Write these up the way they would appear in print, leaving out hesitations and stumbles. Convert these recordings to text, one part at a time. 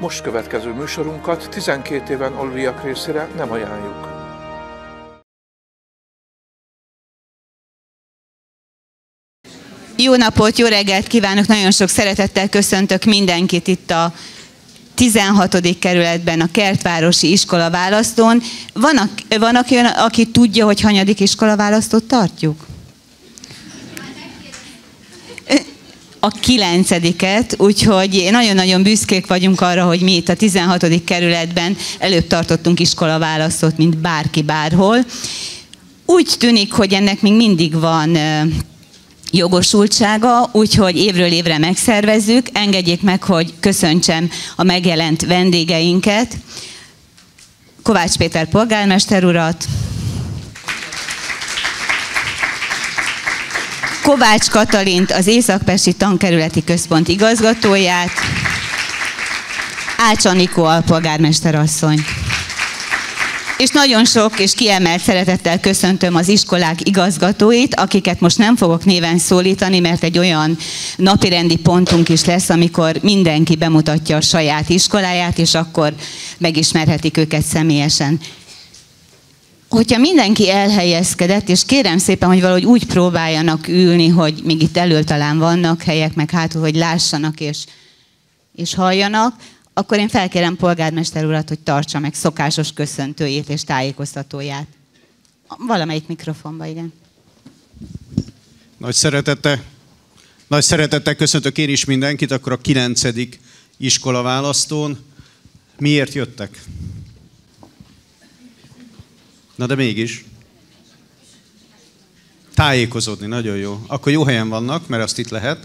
Most következő műsorunkat 12 éven aluliak részére nem ajánljuk. Jó napot, jó reggelt kívánok! Nagyon sok szeretettel köszöntök mindenkit itt a 16. kerületben, a Kertvárosi Iskolaválasztón. Van aki tudja, hogy hanyadik iskolaválasztót tartjuk? A 9-et, úgyhogy nagyon-nagyon büszkék vagyunk arra, hogy mi itt a 16. kerületben előbb tartottunk iskolaválasztót, mint bárki bárhol. Úgy tűnik, hogy ennek még mindig van jogosultsága, úgyhogy évről évre megszervezzük. Engedjék meg, hogy köszöntsem a megjelent vendégeinket. Kovács Péter polgármester urat, Kovács Katalint, az Észak-Pesti Tankerületi Központ igazgatóját, Ács Anikó alpolgármester asszony. És nagyon sok és kiemelt szeretettel köszöntöm az iskolák igazgatóit, akiket most nem fogok néven szólítani, mert egy olyan napirendi pontunk is lesz, amikor mindenki bemutatja a saját iskoláját, és akkor megismerhetik őket személyesen. Hogyha mindenki elhelyezkedett, és kérem szépen, hogy valahogy úgy próbáljanak ülni, hogy még itt elől talán vannak helyek, meg hátul, hogy lássanak és halljanak, akkor én felkérem polgármester urat, hogy tartsa meg szokásos köszöntőjét és tájékoztatóját. Valamelyik mikrofonba, igen. Nagy szeretettel köszöntök én is mindenkit, akkor a 9. iskolaválasztón. Miért jöttek? Na de mégis. Tájékozódni, nagyon jó. Akkor jó helyen vannak, mert azt itt lehet.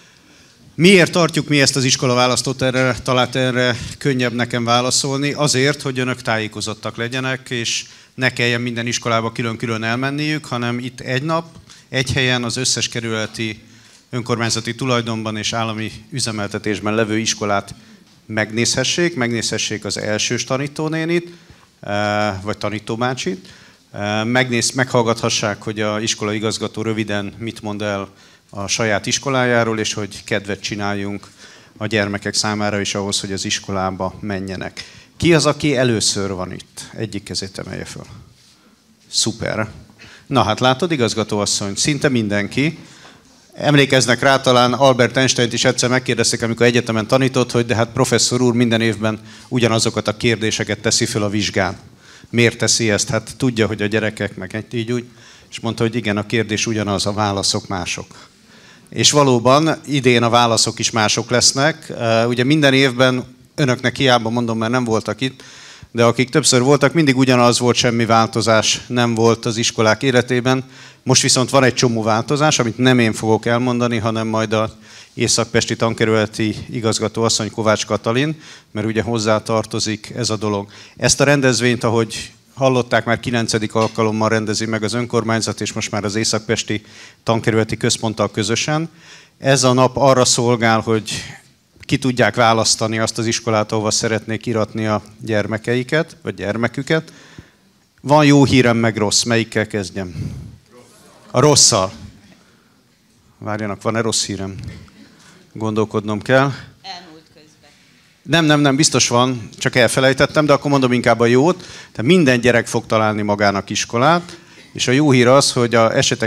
Miért tartjuk mi ezt az iskolaválasztót? Talán erre könnyebb nekem válaszolni. Azért, hogy önök tájékozottak legyenek, és ne kelljen minden iskolába külön-külön elmenniük, hanem itt egy nap, egy helyen az összes kerületi önkormányzati tulajdonban és állami üzemeltetésben levő iskolát megnézhessék az elsős tanítónénit, vagy tanítóbácsit, meghallgathassák, hogy a iskola igazgató röviden mit mond el a saját iskolájáról, és hogy kedvet csináljunk a gyermekek számára is ahhoz, hogy az iskolába menjenek. Ki az, aki először van itt? Egyik kezét emelje föl. Szuper. Na hát látod, igazgatóasszony, szinte mindenki. Emlékeznek rá, talán Albert Einsteint is egyszer megkérdezték, amikor egyetemen tanított, hogy de hát professzor úr minden évben ugyanazokat a kérdéseket teszi föl a vizsgán. Miért teszi ezt? Hát tudja, hogy a gyerekek meg így úgy. És mondta, hogy igen, a kérdés ugyanaz, a válaszok mások. És valóban idén a válaszok is mások lesznek. Ugye minden évben önöknek hiába mondom, mert nem voltak itt, de akik többször voltak, mindig ugyanaz volt, semmi változás nem volt az iskolák életében. Most viszont van egy csomó változás, amit nem én fogok elmondani, hanem majd az Észak-Pesti Tankerületi igazgató asszony Kovács Katalin, mert ugye hozzá tartozik ez a dolog. Ezt a rendezvényt, ahogy hallották, már 9. alkalommal rendezi meg az önkormányzat, és most már az Észak-Pesti Tankerületi Központtal közösen. Ez a nap arra szolgál, hogy ki tudják választani azt az iskolát, ahova szeretnék iratni a gyermekeiket, vagy gyermeküket. Van jó hírem, meg rossz. Melyikkel kezdjem? A rosszal. Várjanak, van-e rossz hírem? Gondolkodnom kell. Elmúlt közben. Nem, biztos van, csak elfelejtettem, de akkor mondom inkább a jót. Tehát minden gyerek fog találni magának iskolát, és a jó hír az, hogy az esetek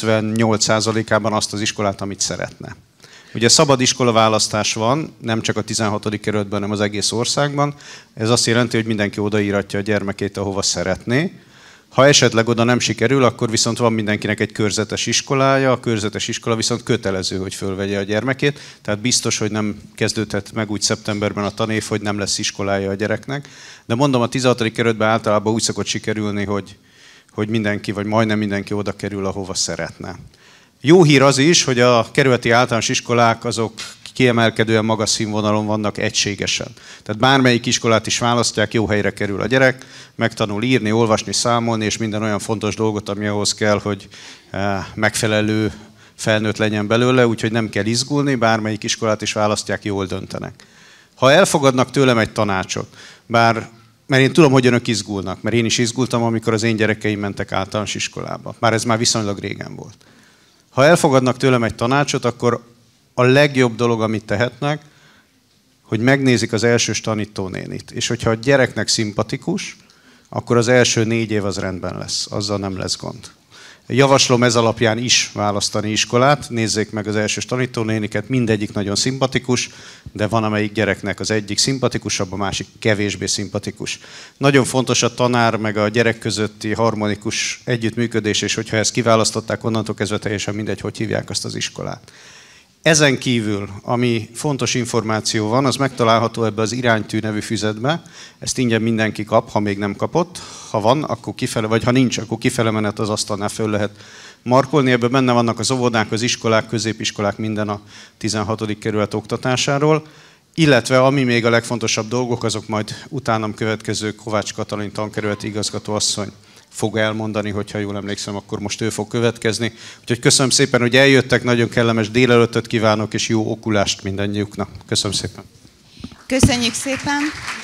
98%-ában azt az iskolát, amit szeretne. Ugye szabad iskolaválasztás van, nem csak a 16. kerületben, hanem az egész országban. Ez azt jelenti, hogy mindenki odaíratja a gyermekét, ahova szeretné. Ha esetleg oda nem sikerül, akkor viszont van mindenkinek egy körzetes iskolája, a körzetes iskola viszont kötelező, hogy fölvegye a gyermekét, tehát biztos, hogy nem kezdődhet meg úgy szeptemberben a tanév, hogy nem lesz iskolája a gyereknek. De mondom, a 16. kerületben általában úgy szokott sikerülni, hogy mindenki, vagy majdnem mindenki oda kerül, ahova szeretne. Jó hír az is, hogy a kerületi általános iskolák azok kiemelkedően magas színvonalon vannak egységesen. Tehát bármelyik iskolát is választják, jó helyre kerül a gyerek, megtanul írni, olvasni, számolni, és minden olyan fontos dolgot, ami ahhoz kell, hogy megfelelő felnőtt legyen belőle, úgyhogy nem kell izgulni, bármelyik iskolát is választják, jól döntenek. Ha elfogadnak tőlem egy tanácsot, mert én tudom, hogy önök izgulnak, mert én is izgultam, amikor az én gyerekeim mentek általános iskolába. Már ez már viszonylag régen volt. Ha elfogadnak tőlem egy tanácsot, akkor a legjobb dolog, amit tehetnek, hogy megnézik az elsős tanítónénit, és hogyha a gyereknek szimpatikus, akkor az első 4 év az rendben lesz, azzal nem lesz gond. Javaslom ez alapján is választani iskolát, nézzék meg az elsős tanítónéniket, mindegyik nagyon szimpatikus, de van amelyik gyereknek az egyik szimpatikusabb, a másik kevésbé szimpatikus. Nagyon fontos a tanár meg a gyerek közötti harmonikus együttműködés, és hogyha ezt kiválasztották, onnantól kezdve teljesen mindegy, hogy hívják azt az iskolát. Ezen kívül, ami fontos információ van, az megtalálható ebbe az Iránytű nevű füzetbe. Ezt ingyen mindenki kap, ha még nem kapott. Ha van, akkor kifele, vagy ha nincs, akkor kifele menet az asztalnál föl lehet markolni. Ebben benne vannak az óvodák, az iskolák, középiskolák, minden a 16. kerület oktatásáról. Illetve ami még a legfontosabb dolgok, azok majd utánam következő Kovács Katalin tankerületi igazgatóasszony fog elmondani, hogyha jól emlékszem, akkor most ő fog következni. Úgyhogy köszönöm szépen, hogy eljöttek, nagyon kellemes délelőttöt kívánok, és jó okulást mindannyiuknak. Köszönöm szépen. Köszönjük szépen.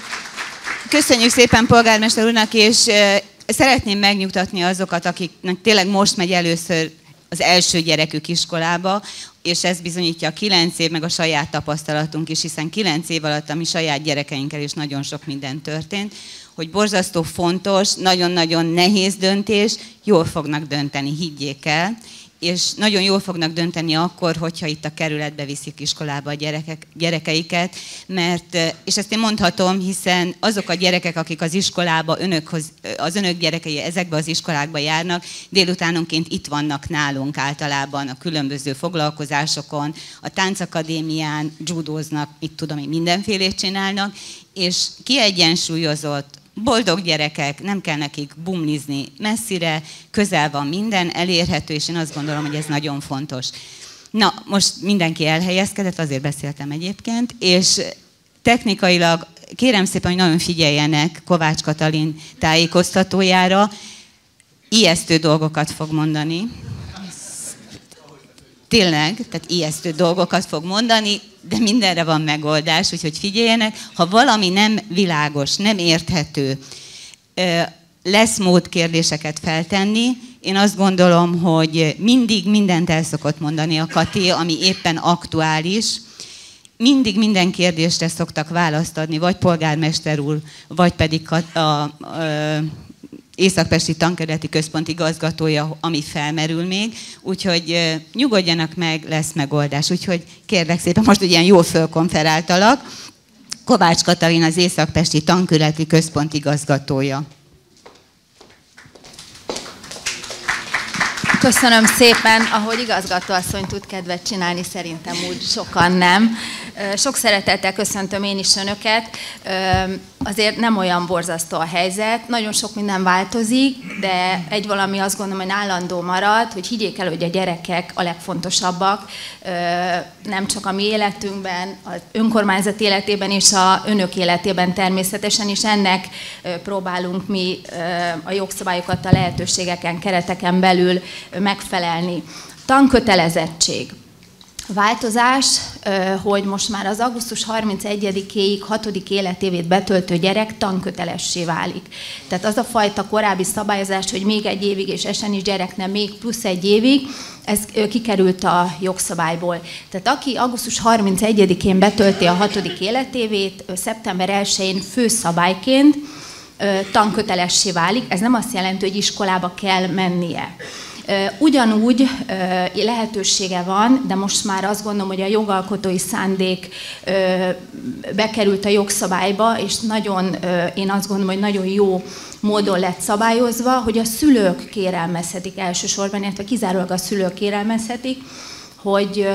Köszönjük szépen polgármester úrnak, és szeretném megnyugtatni azokat, akiknek tényleg most megy először az első gyerekük iskolába, és ez bizonyítja a 9 év, meg a saját tapasztalatunk is, hiszen 9 év alatt a mi saját gyerekeinkkel is nagyon sok minden történt, hogy borzasztó fontos, nagyon-nagyon nehéz döntés, jól fognak dönteni, higgyék el, és nagyon jól fognak dönteni akkor, hogyha itt a kerületbe viszik iskolába a gyerekeiket, mert, és ezt én mondhatom, hiszen azok a gyerekek, akik az iskolába, az önök gyerekei ezekbe az iskolákba járnak, délutánonként itt vannak nálunk általában a különböző foglalkozásokon, a táncakadémián judóznak, mit tudom én, mindenfélét csinálnak, és kiegyensúlyozott, boldog gyerekek, nem kell nekik bumlizni messzire, közel van minden, elérhető, és én azt gondolom, hogy ez nagyon fontos. Na, most mindenki elhelyezkedett, azért beszéltem egyébként, és technikailag kérem szépen, hogy nagyon figyeljenek Kovács Katalin tájékoztatójára, ijesztő dolgokat fog mondani. Tényleg, tehát ijesztő dolgokat fog mondani, de mindenre van megoldás, úgyhogy figyeljenek. Ha valami nem világos, nem érthető, lesz mód kérdéseket feltenni. Én azt gondolom, hogy mindig mindent el szokott mondani a Kati, ami éppen aktuális. Mindig minden kérdésre szoktak választ adni, vagy polgármester úr, vagy pedig Észak-Pesti Tankerületi Központ igazgatója, ami felmerül még, úgyhogy nyugodjanak meg, lesz megoldás. Úgyhogy kérlek szépen, most ilyen jól fölkonferáltalak, Kovács Katalin az Észak-Pesti Tankerületi Központ igazgatója. Köszönöm szépen, ahogy igazgatóasszony tud kedvet csinálni, szerintem úgy sokan nem. Sok szeretettel köszöntöm én is önöket. Azért nem olyan borzasztó a helyzet, nagyon sok minden változik, de egy valami azt gondolom, hogy állandó marad, hogy higgyék el, hogy a gyerekek a legfontosabbak, nem csak a mi életünkben, az önkormányzat életében és a önök életében természetesen, és ennek próbálunk mi a jogszabályokat a lehetőségeken, kereteken belül megfelelni. Tankötelezettség. Változás, hogy most már az augusztus 31-éig 6. életévét betöltő gyerek tankötelessé válik. Tehát az a fajta korábbi szabályozás, hogy még 1 évig, és esen is gyereknek még plusz 1 évig, ez kikerült a jogszabályból. Tehát aki augusztus 31-én betölti a 6. életévét, szeptember 1-én főszabályként tankötelessé válik. Ez nem azt jelenti, hogy iskolába kell mennie. Ugyanúgy lehetősége van, de most már azt gondolom, hogy a jogalkotói szándék bekerült a jogszabályba, és nagyon, én azt gondolom, hogy nagyon jó módon lett szabályozva, hogy a szülők kérelmezhetik elsősorban, illetve kizárólag a szülők kérelmezhetik, hogy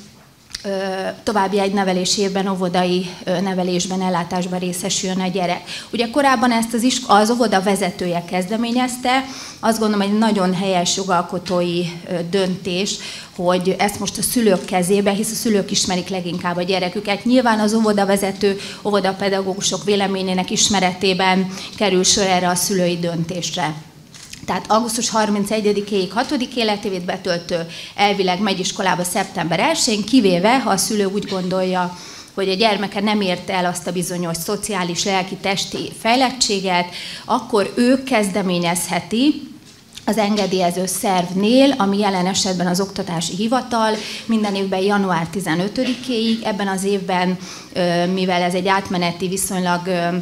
további egy nevelési évben óvodai nevelésben, ellátásban részesüljön a gyerek. Ugye korábban ezt az óvoda vezetője kezdeményezte, azt gondolom, hogy egy nagyon helyes jogalkotói döntés, hogy ezt most a szülők kezébe, hisz a szülők ismerik leginkább a gyereküket. Nyilván az óvodavezető, óvodapedagógusok véleményének ismeretében kerül sor erre a szülői döntésre. Tehát augusztus 31-ig 6. életévét betöltő elvileg megy iskolába szeptember 1-én, kivéve, ha a szülő úgy gondolja, hogy a gyermeke nem érte el azt a bizonyos szociális, lelki, testi fejlettséget, akkor ő kezdeményezheti az engedélyező szervnél, ami jelen esetben az Oktatási Hivatal, minden évben január 15-éig. Ebben az évben, mivel ez egy átmeneti viszonylag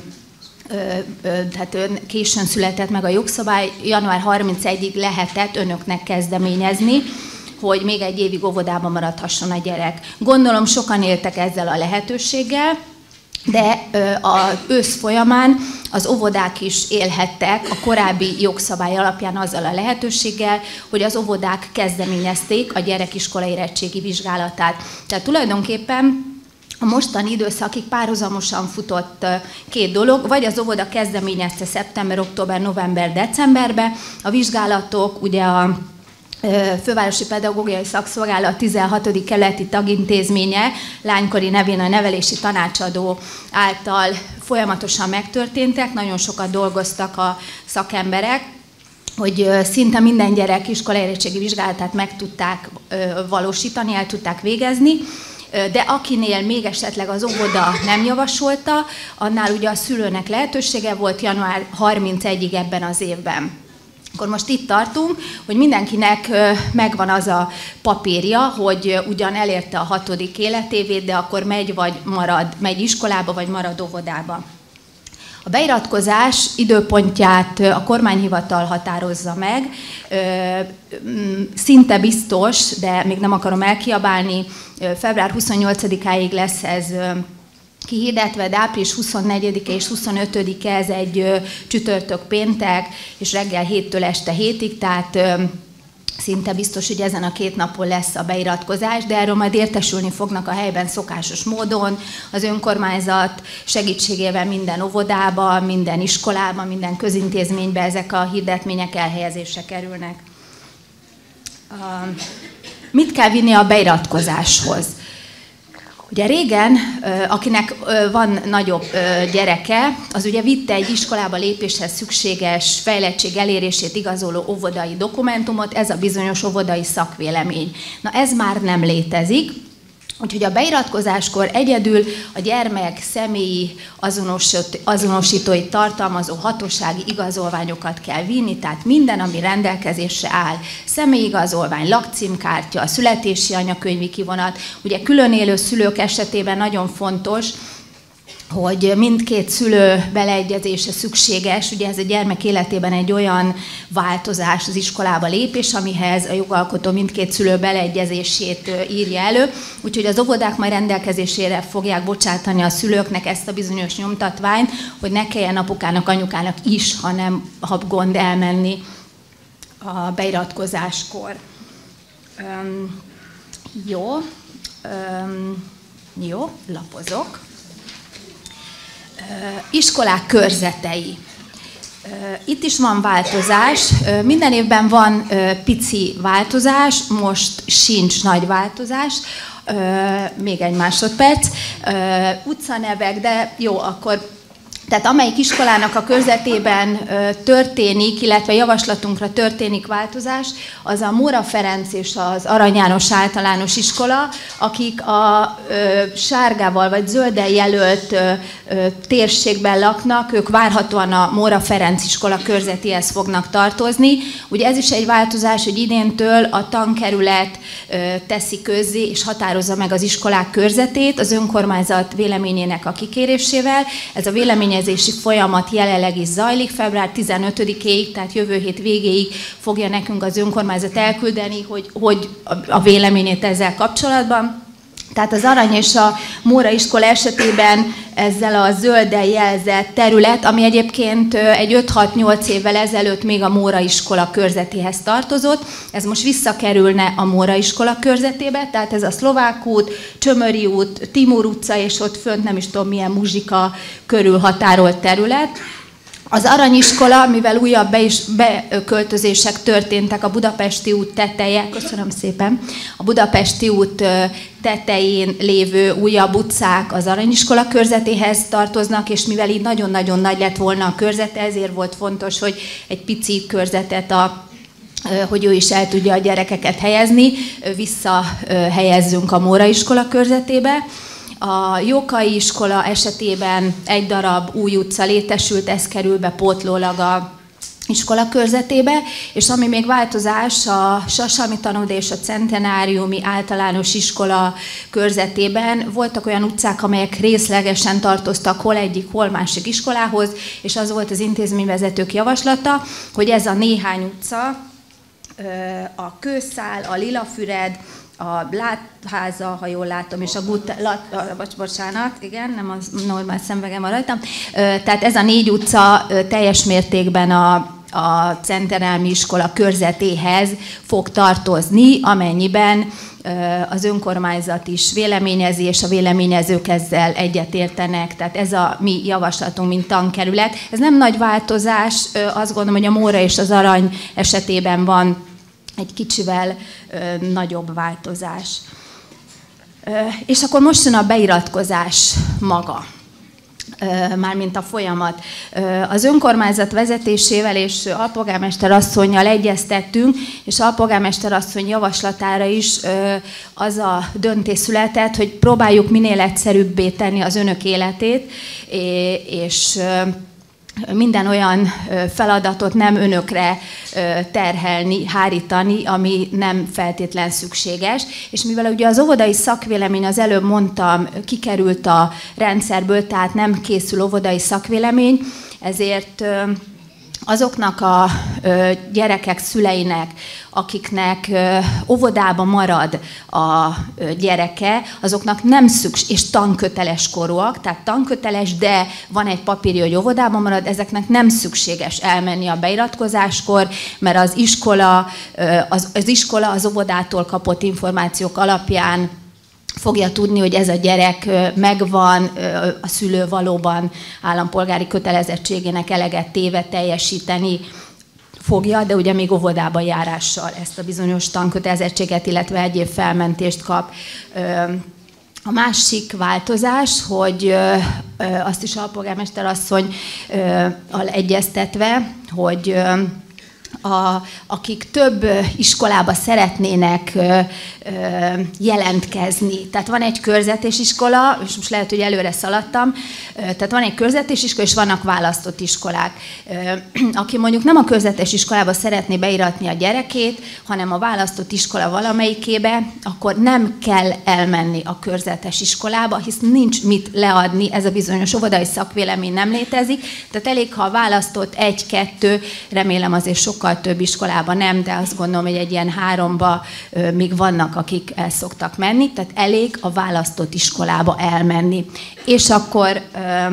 tehát későn született meg a jogszabály, január 31-ig lehetett önöknek kezdeményezni, hogy még egy évig óvodában maradhasson a gyerek. Gondolom sokan éltek ezzel a lehetőséggel, de az ősz folyamán az óvodák is élhettek a korábbi jogszabály alapján azzal a lehetőséggel, hogy az óvodák kezdeményezték a gyerekiskola érettségi vizsgálatát. Tehát tulajdonképpen a mostani időszakig párhuzamosan futott két dolog, vagy az óvoda kezdeményezte szeptember, október, november, decemberbe, a vizsgálatok ugye a Fővárosi Pedagógiai Szakszolgálat 16. kerületi tagintézménye lánykori nevén a nevelési tanácsadó által folyamatosan megtörténtek, nagyon sokat dolgoztak a szakemberek, hogy szinte minden gyerek iskolaérettségi vizsgálatát meg tudták valósítani, el tudták végezni, de akinél még esetleg az óvoda nem javasolta, annál ugye a szülőnek lehetősége volt január 31-ig ebben az évben. Akkor most itt tartunk, hogy mindenkinek megvan az a papírja, hogy ugyan elérte a 6. életévét, de akkor megy vagy marad, megy iskolába, vagy marad óvodába. A beiratkozás időpontját a kormányhivatal határozza meg, szinte biztos, de még nem akarom elkiabálni, február 28-áig lesz ez kihirdetve, de április 24-e és 25-e ez egy csütörtök péntek, és reggel 7-től este 7-ig, tehát szinte biztos, hogy ezen a 2 napon lesz a beiratkozás, de erről majd értesülni fognak a helyben szokásos módon. Az önkormányzat segítségével minden óvodába, minden iskolába, minden közintézménybe ezek a hirdetmények elhelyezésre kerülnek. Mit kell vinni a beiratkozáshoz? Ugye régen, akinek van nagyobb gyereke, az ugye vitte egy iskolába lépéshez szükséges fejlettség elérését igazoló óvodai dokumentumot, ez a bizonyos óvodai szakvélemény. Na ez már nem létezik, úgyhogy a beiratkozáskor egyedül a gyermek személyi azonosítóit tartalmazó hatósági igazolványokat kell vinni, tehát minden, ami rendelkezésre áll. Személyigazolvány, lakcímkártya, születési anyakönyvi kivonat. Ugye külön élő szülők esetében nagyon fontos, hogy mindkét szülő beleegyezése szükséges, ugye ez a gyermek életében egy olyan változás, az iskolába lépés, amihez a jogalkotó mindkét szülő beleegyezését írja elő, úgyhogy az óvodák majd rendelkezésére fogják bocsátani a szülőknek ezt a bizonyos nyomtatványt, hogy ne kelljen apukának, anyukának is, ha gond elmenni a beiratkozáskor. Jó, lapozok. Iskolák körzetei. Itt is van változás, minden évben van pici változás, most sincs nagy változás, még egy másodperc. Utcanevek, de jó, akkor tehát amelyik iskolának a körzetében történik, illetve javaslatunkra történik változás, az a Móra Ferenc és az Arany János Általános Iskola, akik a sárgával vagy zölddel jelölt térségben laknak, ők várhatóan a Móra Ferenc iskola körzetéhez fognak tartozni. Ugye ez is egy változás, hogy idéntől a tankerület teszi közzé és határozza meg az iskolák körzetét az önkormányzat véleményének a kikérésével. Ez a véleményezési folyamat jelenleg is zajlik, február 15-éig, tehát jövő hét végéig fogja nekünk az önkormányzat elküldeni, hogy a véleményét ezzel kapcsolatban. Tehát az Arany és a Móra iskola esetében ezzel a zölddel jelzett terület, ami egyébként egy 5-6-8 évvel ezelőtt még a Móra iskola körzetéhez tartozott, ez most visszakerülne a Móra iskola körzetébe, tehát ez a Szlovák út, Csömöri út, Timur utca, és ott fönt nem is tudom milyen Muzsika körül határolt terület. Az Aranyiskola, mivel újabb beköltözések történtek a Budapesti út teteje, köszönöm szépen, a Budapesti út tetején lévő újabb utcák az Aranyiskola körzetéhez tartoznak, és mivel így nagyon-nagyon nagy lett volna a körzete, ezért volt fontos, hogy egy pici körzetet, hogy ő is el tudja a gyerekeket helyezni, visszahelyezzünk a Móra iskola körzetébe. A Jókai iskola esetében egy darab új utca létesült, ez kerül be pótlólag a iskola körzetébe, és ami még változás a Sassalmi Tanódé és a Centenáriumi Általános Iskola körzetében voltak olyan utcák, amelyek részlegesen tartoztak hol egyik, hol másik iskolához, és az volt az intézményvezetők javaslata, hogy ez a néhány utca, a Kőszál, a Lilafüred, a Látháza, ha jól látom, és a bocsánat, igen, nem az normál szemvegem van rajtam. Tehát ez a 4 utca teljes mértékben a Centenáriumi Iskola körzetéhez fog tartozni, amennyiben az önkormányzat is véleményezi, és a véleményezők ezzel egyetértenek. Tehát ez a mi javaslatunk, mint tankerület. Ez nem nagy változás, azt gondolom, hogy a Móra és az Arany esetében van egy kicsivel nagyobb változás. És akkor most jön a beiratkozás maga, mármint a folyamat. Az önkormányzat vezetésével és alpolgármester asszonnyal egyeztettünk, és alpolgármester asszony javaslatára is az a döntés született, hogy próbáljuk minél egyszerűbbé tenni az önök életét, és minden olyan feladatot nem önökre terhelni, hárítani, ami nem feltétlen szükséges. És mivel ugye az óvodai szakvélemény, az előbb mondtam, kikerült a rendszerből, tehát nem készül óvodai szakvélemény, ezért azoknak a gyerekek szüleinek, akiknek óvodában marad a gyereke, azoknak nem szükség, és tanköteles korúak, tehát tanköteles, de van egy papírja, hogy óvodában marad, ezeknek nem szükséges elmenni a beiratkozáskor, mert az iskola az óvodától kapott információk alapján fogja tudni, hogy ez a gyerek megvan, a szülő valóban állampolgári kötelezettségének eleget téve teljesíteni fogja, de ugye még óvodában járással ezt a bizonyos tankötelezettséget, illetve egyéb felmentést kap. A másik változás, hogy azt is alpolgármester asszonnyal egyeztetve, hogy akik több iskolába szeretnének jelentkezni. Tehát van egy körzetes iskola, és most lehet, hogy előre szaladtam, tehát van egy körzetes iskola, és vannak választott iskolák. Aki mondjuk nem a körzetes iskolába szeretné beiratni a gyerekét, hanem a választott iskola valamelyikébe, akkor nem kell elmenni a körzetes iskolába, hisz nincs mit leadni, ez a bizonyos óvodai szakvélemény nem létezik, tehát elég, ha a választott 1-2, remélem azért sokkal több iskolában nem, de azt gondolom, hogy egy ilyen 3-ba még vannak, akik el szoktak menni, tehát elég a választott iskolába elmenni. És akkor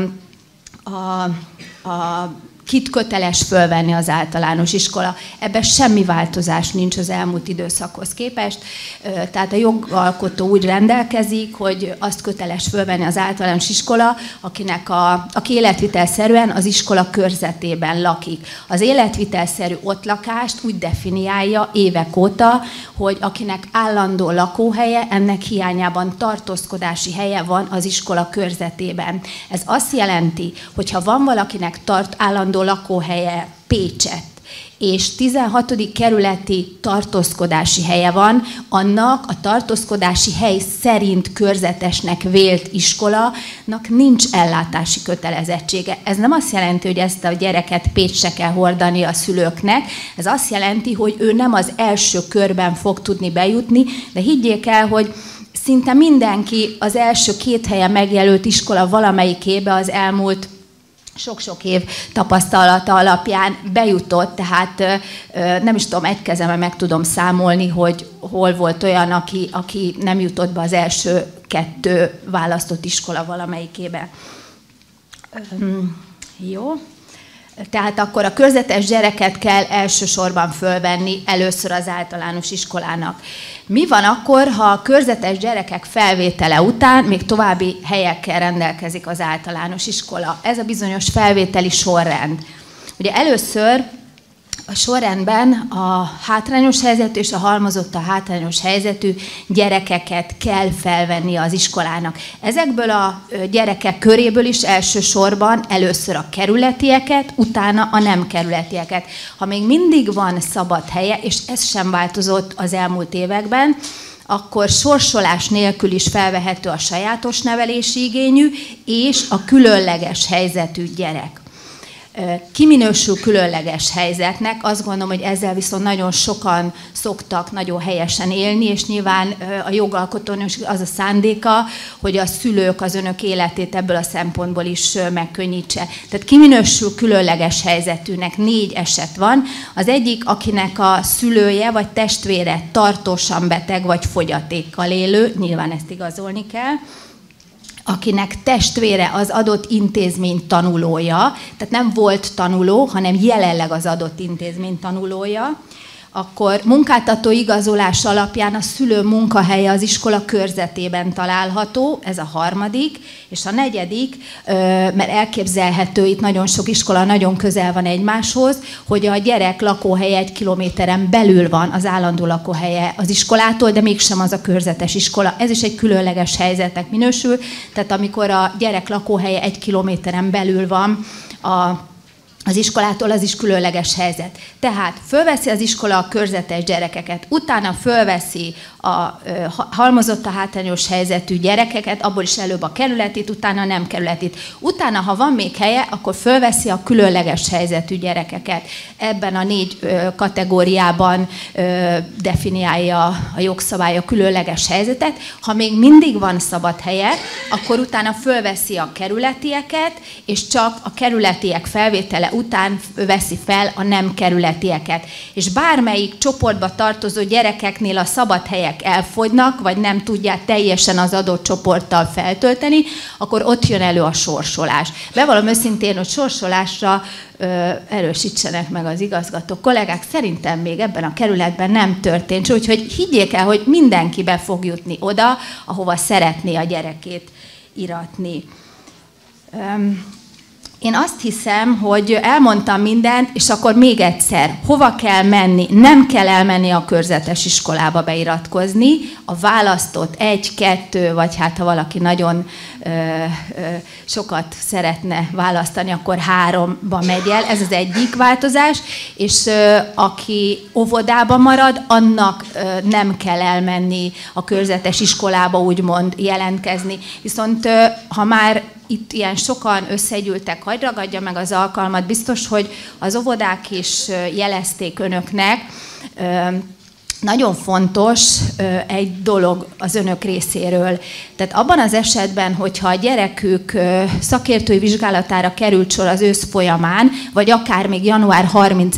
kit köteles fölvenni az általános iskola. Ebben semmi változás nincs az elmúlt időszakhoz képest. Tehát a jogalkotó úgy rendelkezik, hogy azt köteles fölvenni az általános iskola, aki életvitelszerűen az iskola körzetében lakik. Az életvitelszerű ottlakást úgy definiálja évek óta, hogy akinek állandó lakóhelye, ennek hiányában tartózkodási helye van az iskola körzetében. Ez azt jelenti, hogy ha van valakinek állandó lakóhelye Pécsett, és 16. kerületi tartózkodási helye van, annak a tartózkodási hely szerint körzetesnek vélt iskolanak nincs ellátási kötelezettsége. Ez nem azt jelenti, hogy ezt a gyereket Pécsre kell hordani a szülőknek, ez azt jelenti, hogy ő nem az első körben fog tudni bejutni, de higgyék el, hogy szinte mindenki az első 2 helyen megjelölt iskola valamelyikébe az elmúlt sok-sok év tapasztalata alapján bejutott, tehát nem is tudom, egy kezemben meg tudom számolni, hogy hol volt olyan, aki nem jutott be az első 2 választott iskola valamelyikébe. Jó. Tehát akkor a körzetes gyereket kell elsősorban fölvenni először az általános iskolának. Mi van akkor, ha a körzetes gyerekek felvétele után még további helyekkel rendelkezik az általános iskola? Ez a bizonyos felvételi sorrend. Ugye először a sorrendben a hátrányos helyzetű és a halmozottan hátrányos helyzetű gyerekeket kell felvenni az iskolának. Ezekből a gyerekek köréből is elsősorban először a kerületieket, utána a nem kerületieket. Ha még mindig van szabad helye, és ez sem változott az elmúlt években, akkor sorsolás nélkül is felvehető a sajátos nevelési igényű és a különleges helyzetű gyerek. Ki minősül különleges helyzetnek? Azt gondolom, hogy ezzel viszont nagyon sokan szoktak nagyon helyesen élni, és nyilván a jogalkotónak az a szándéka, hogy a szülők az önök életét ebből a szempontból is megkönnyítse. Tehát ki minősül különleges helyzetűnek? 4 eset van. Az egyik, akinek a szülője vagy testvére tartósan beteg vagy fogyatékkal élő, nyilván ezt igazolni kell, akinek testvére az adott intézmény tanulója, tehát nem volt tanuló, hanem jelenleg az adott intézmény tanulója, akkor munkáltató igazolás alapján a szülő munkahelye az iskola körzetében található, ez a harmadik, és a negyedik, mert elképzelhető, itt nagyon sok iskola nagyon közel van egymáshoz, hogy a gyerek lakóhelye 1 kilométeren belül van az állandó lakóhelye az iskolától, de mégsem az a körzetes iskola. Ez is egy különleges helyzetnek minősül, tehát amikor a gyerek lakóhelye 1 kilométeren belül van az iskolától, az is különleges helyzet. Tehát fölveszi az iskola a körzetes gyerekeket, utána fölveszi a halmozott a hátrányos helyzetű gyerekeket, abból is előbb a kerületit, utána nem kerületit. Utána, ha van még helye, akkor fölveszi a különleges helyzetű gyerekeket. Ebben a 4 kategóriában definiálja a jogszabály a különleges helyzetet. Ha még mindig van szabad helye, akkor utána fölveszi a kerületieket, és csak a kerületiek felvétele után veszi fel a nem kerületieket. És bármelyik csoportba tartozó gyerekeknél a szabad helyek elfogynak, vagy nem tudják teljesen az adott csoporttal feltölteni, akkor ott jön elő a sorsolás. Bevallom őszintén, hogy sorsolásra erősítsenek meg az igazgató kollégák, szerintem még ebben a kerületben nem történt. Úgyhogy higgyék el, hogy mindenki be fog jutni oda, ahova szeretné a gyerekét iratni. Én azt hiszem, hogy elmondtam mindent, és akkor még egyszer, hova kell menni? Nem kell elmenni a körzetes iskolába beiratkozni, a választott 1, 2, vagy hát ha valaki nagyon sokat szeretne választani, akkor 3-ba megy el, ez az egyik változás, és aki óvodába marad, annak nem kell elmenni a körzetes iskolába, úgymond jelentkezni. Viszont ha már itt ilyen sokan összegyűltek, hadd ragadja meg az alkalmat, biztos, hogy az óvodák is jelezték önöknek. Nagyon fontos egy dolog az önök részéről. Tehát abban az esetben, hogyha a gyerekük szakértői vizsgálatára került sor az ősz folyamán, vagy akár még január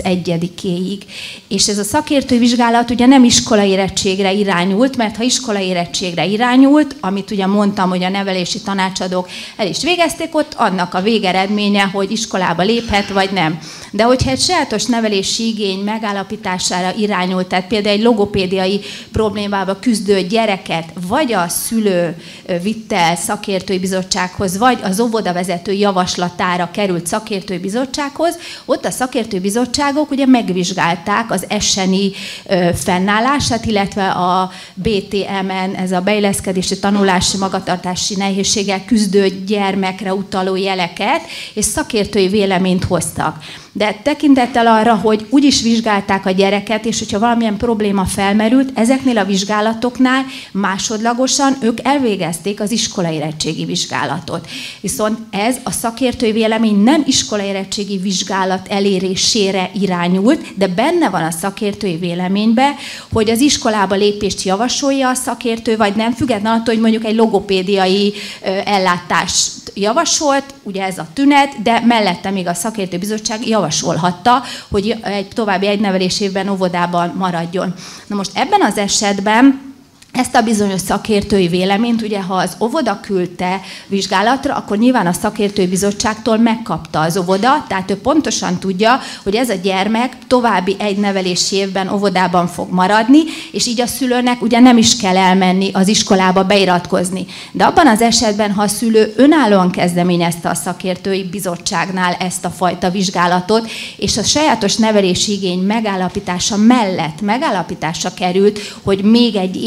31-éig, és ez a szakértői vizsgálat ugye nem iskolaérettségre irányult, mert ha iskolaérettségre irányult, amit ugye mondtam, hogy a nevelési tanácsadók el is végezték, ott annak a végeredménye, hogy iskolába léphet, vagy nem. De hogyha egy sajátos nevelési igény megállapítására irányult, tehát például egy logopédiai problémával küzdő gyereket vagy a szülő vitte el szakértői bizottsághoz, vagy az óvodavezető javaslatára került szakértői bizottsághoz, ott a szakértői bizottságok ugye megvizsgálták az SNI fennállását, illetve a BTM-en, ez a beilleszkedési tanulási magatartási nehézséggel küzdő gyermekre utaló jeleket, és szakértői véleményt hoztak. De tekintettel arra, hogy úgyis vizsgálták a gyereket, és hogyha valamilyen probléma felmerült, ezeknél a vizsgálatoknál másodlagosan ők elvégezték az iskolaérettségi vizsgálatot. Viszont ez a szakértői vélemény nem iskolaérettségi vizsgálat elérésére irányult, de benne van a szakértői véleményben, hogy az iskolába lépést javasolja a szakértő, vagy nem, függetlenül attól, hogy mondjuk egy logopédiai ellátást javasolt, ugye ez a tünet, de mellette még a szakértőbizottság javasolhatta, hogy további egy nevelési évben óvodában maradjon. Na most ebben az esetben ezt a bizonyos szakértői véleményt, ugye ha az óvoda küldte vizsgálatra, akkor nyilván a szakértői bizottságtól megkapta az óvoda, tehát ő pontosan tudja, hogy ez a gyermek további egy nevelési évben óvodában fog maradni, és így a szülőnek ugye nem is kell elmenni az iskolába beiratkozni. De abban az esetben, ha a szülő önállóan kezdeményezte a szakértői bizottságnál ezt a fajta vizsgálatot, és a sajátos nevelési igény megállapítása mellett megállapításra került, hogy még egy évbe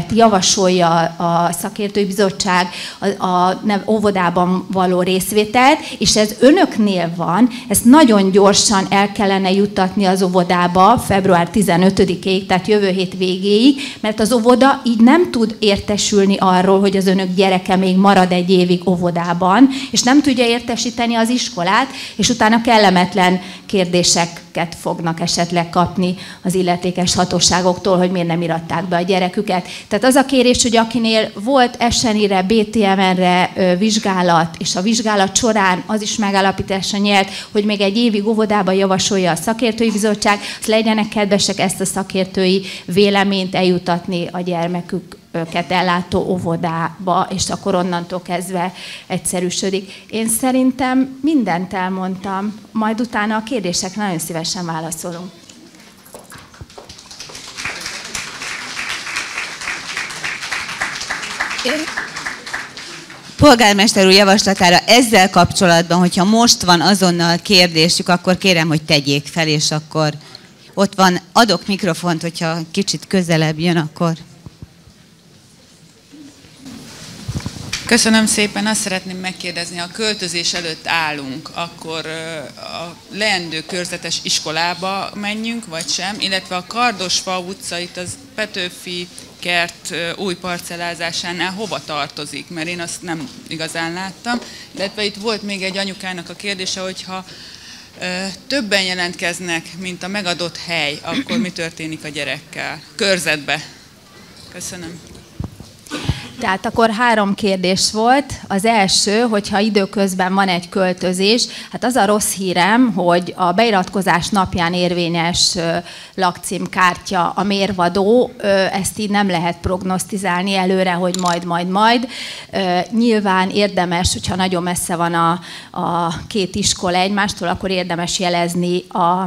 mert javasolja a szakértői bizottság a óvodában való részvételt, és ez önöknél van, ezt nagyon gyorsan el kellene juttatni az óvodába február 15-ig, tehát jövő hét végéig, mert az óvoda így nem tud értesülni arról, hogy az önök gyereke még marad egy évig óvodában, és nem tudja értesíteni az iskolát, és utána kellemetlen kérdéseket fognak esetleg kapni az illetékes hatóságoktól, hogy miért nem iratták be a gyereküket. Tehát az a kérés, hogy akinél volt SNI-re, BTMN-re vizsgálat, és a vizsgálat során az is megállapításra nyert, hogy még egy évig óvodába javasolja a szakértői bizottság, azt legyenek kedvesek ezt a szakértői véleményt eljutatni a gyermeküket ellátó óvodába, és akkor onnantól kezdve egyszerűsödik. Én szerintem mindent elmondtam, majd utána a kérdésekre nagyon szívesen válaszolunk. Polgármester úr javaslatára ezzel kapcsolatban, hogyha most van azonnal kérdésük, akkor kérem, hogy tegyék fel, és akkor ott van, adok mikrofont, hogyha kicsit közelebb jön, akkor... Köszönöm szépen, azt szeretném megkérdezni, ha a költözés előtt állunk, akkor a leendő körzetes iskolába menjünk, vagy sem, illetve a Kardosfa utca, itt az Petőfi kert új parcellázásánál hova tartozik, mert én azt nem igazán láttam. Illetve itt volt még egy anyukának a kérdése, hogyha többen jelentkeznek, mint a megadott hely, akkor mi történik a gyerekkel? Körzetbe. Köszönöm. Tehát akkor 3 kérdés volt. Az első, hogyha időközben van egy költözés, hát az a rossz hírem, hogy a beiratkozás napján érvényes lakcímkártya a mérvadó, ezt így nem lehet prognosztizálni előre, hogy majd. Nyilván érdemes, hogyha nagyon messze van a két iskola egymástól, akkor érdemes jelezni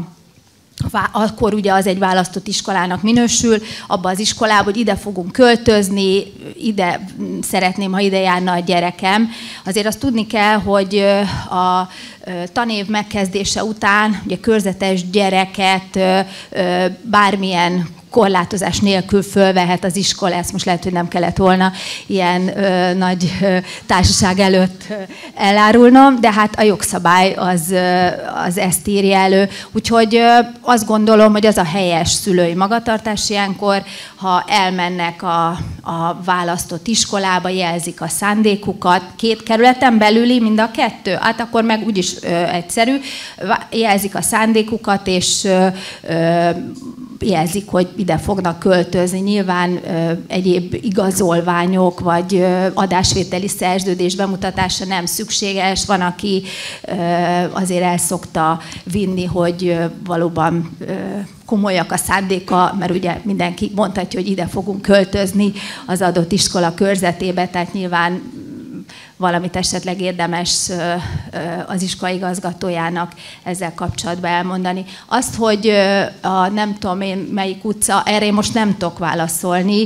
akkor ugye az egy választott iskolának minősül, abba az iskolába, hogy ide fogunk költözni, ide szeretném, ha ide járna a gyerekem. Azért azt tudni kell, hogy a tanév megkezdése után ugye körzetes gyereket bármilyen korlátozás nélkül fölvehet az iskola, ezt most lehet, hogy nem kellett volna ilyen nagy társaság előtt elárulnom, de hát a jogszabály az ezt írja elő. Úgyhogy azt gondolom, hogy az a helyes szülői magatartás ilyenkor, ha elmennek a választott iskolába, jelzik a szándékukat, 2 kerületen belüli mind a 2, hát akkor meg úgyis egyszerű, jelzik a szándékukat, és jelzik, hogy ide fognak költözni. Nyilván egyéb igazolványok vagy adásvételi szerződés bemutatása nem szükséges. Van, aki azért el szokta vinni, hogy valóban komolyak a szándéka, mert ugye mindenki mondhatja, hogy ide fogunk költözni az adott iskola körzetébe, tehát nyilván valamit esetleg érdemes az iskola igazgatójának ezzel kapcsolatban elmondani. Azt, hogy a nem tudom én melyik utca, erre én most nem tudok válaszolni.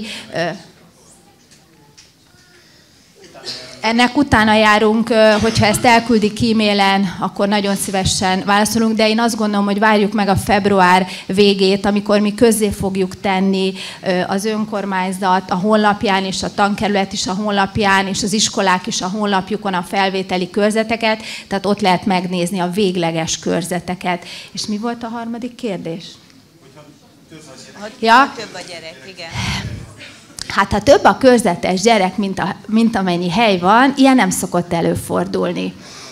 Ennek utána járunk, hogyha ezt elküldik e-mailen, akkor nagyon szívesen válaszolunk, de én azt gondolom, hogy várjuk meg a február végét, amikor mi közzé fogjuk tenni az önkormányzat a honlapján, és a tankerület is a honlapján, és az iskolák is a honlapjukon a felvételi körzeteket, tehát ott lehet megnézni a végleges körzeteket. És mi volt a harmadik kérdés? Ja? Több a gyerek, igen. Hát ha több a körzetes gyerek, mint amennyi hely van, ilyen nem szokott előfordulni.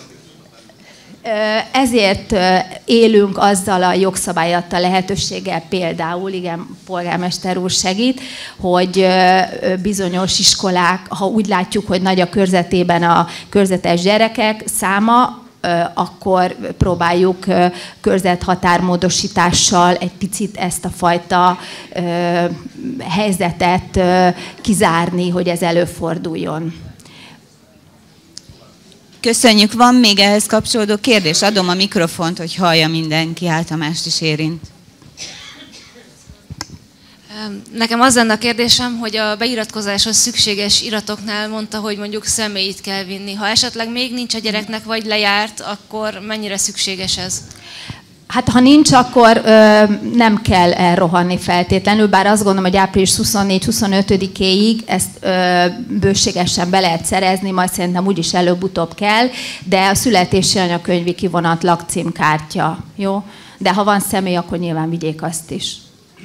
Ezért élünk azzal a jogszabályadta lehetőséggel, például, igen, polgármester úr segít, hogy bizonyos iskolák, ha úgy látjuk, hogy nagy a körzetében a körzetes gyerekek száma, akkor próbáljuk körzethatármódosítással egy picit ezt a fajta helyzetet kizárni, hogy ez előforduljon. Köszönjük. Van még ehhez kapcsolódó kérdés? Adom a mikrofont, hogy hallja mindenki, által mást is érint. Nekem az lenne a kérdésem, hogy a beiratkozáshoz szükséges iratoknál mondta, hogy mondjuk személyit kell vinni. Ha esetleg még nincs a gyereknek, vagy lejárt, akkor mennyire szükséges ez? Hát ha nincs, akkor nem kell elrohanni feltétlenül, bár azt gondolom, hogy április 24-25-éig ezt bőségesen be lehet szerezni, majd szerintem úgyis előbb-utóbb kell, de a születési anyakönyvi kivonat, lakcímkártya, jó? De ha van személy, akkor nyilván vigyék azt is.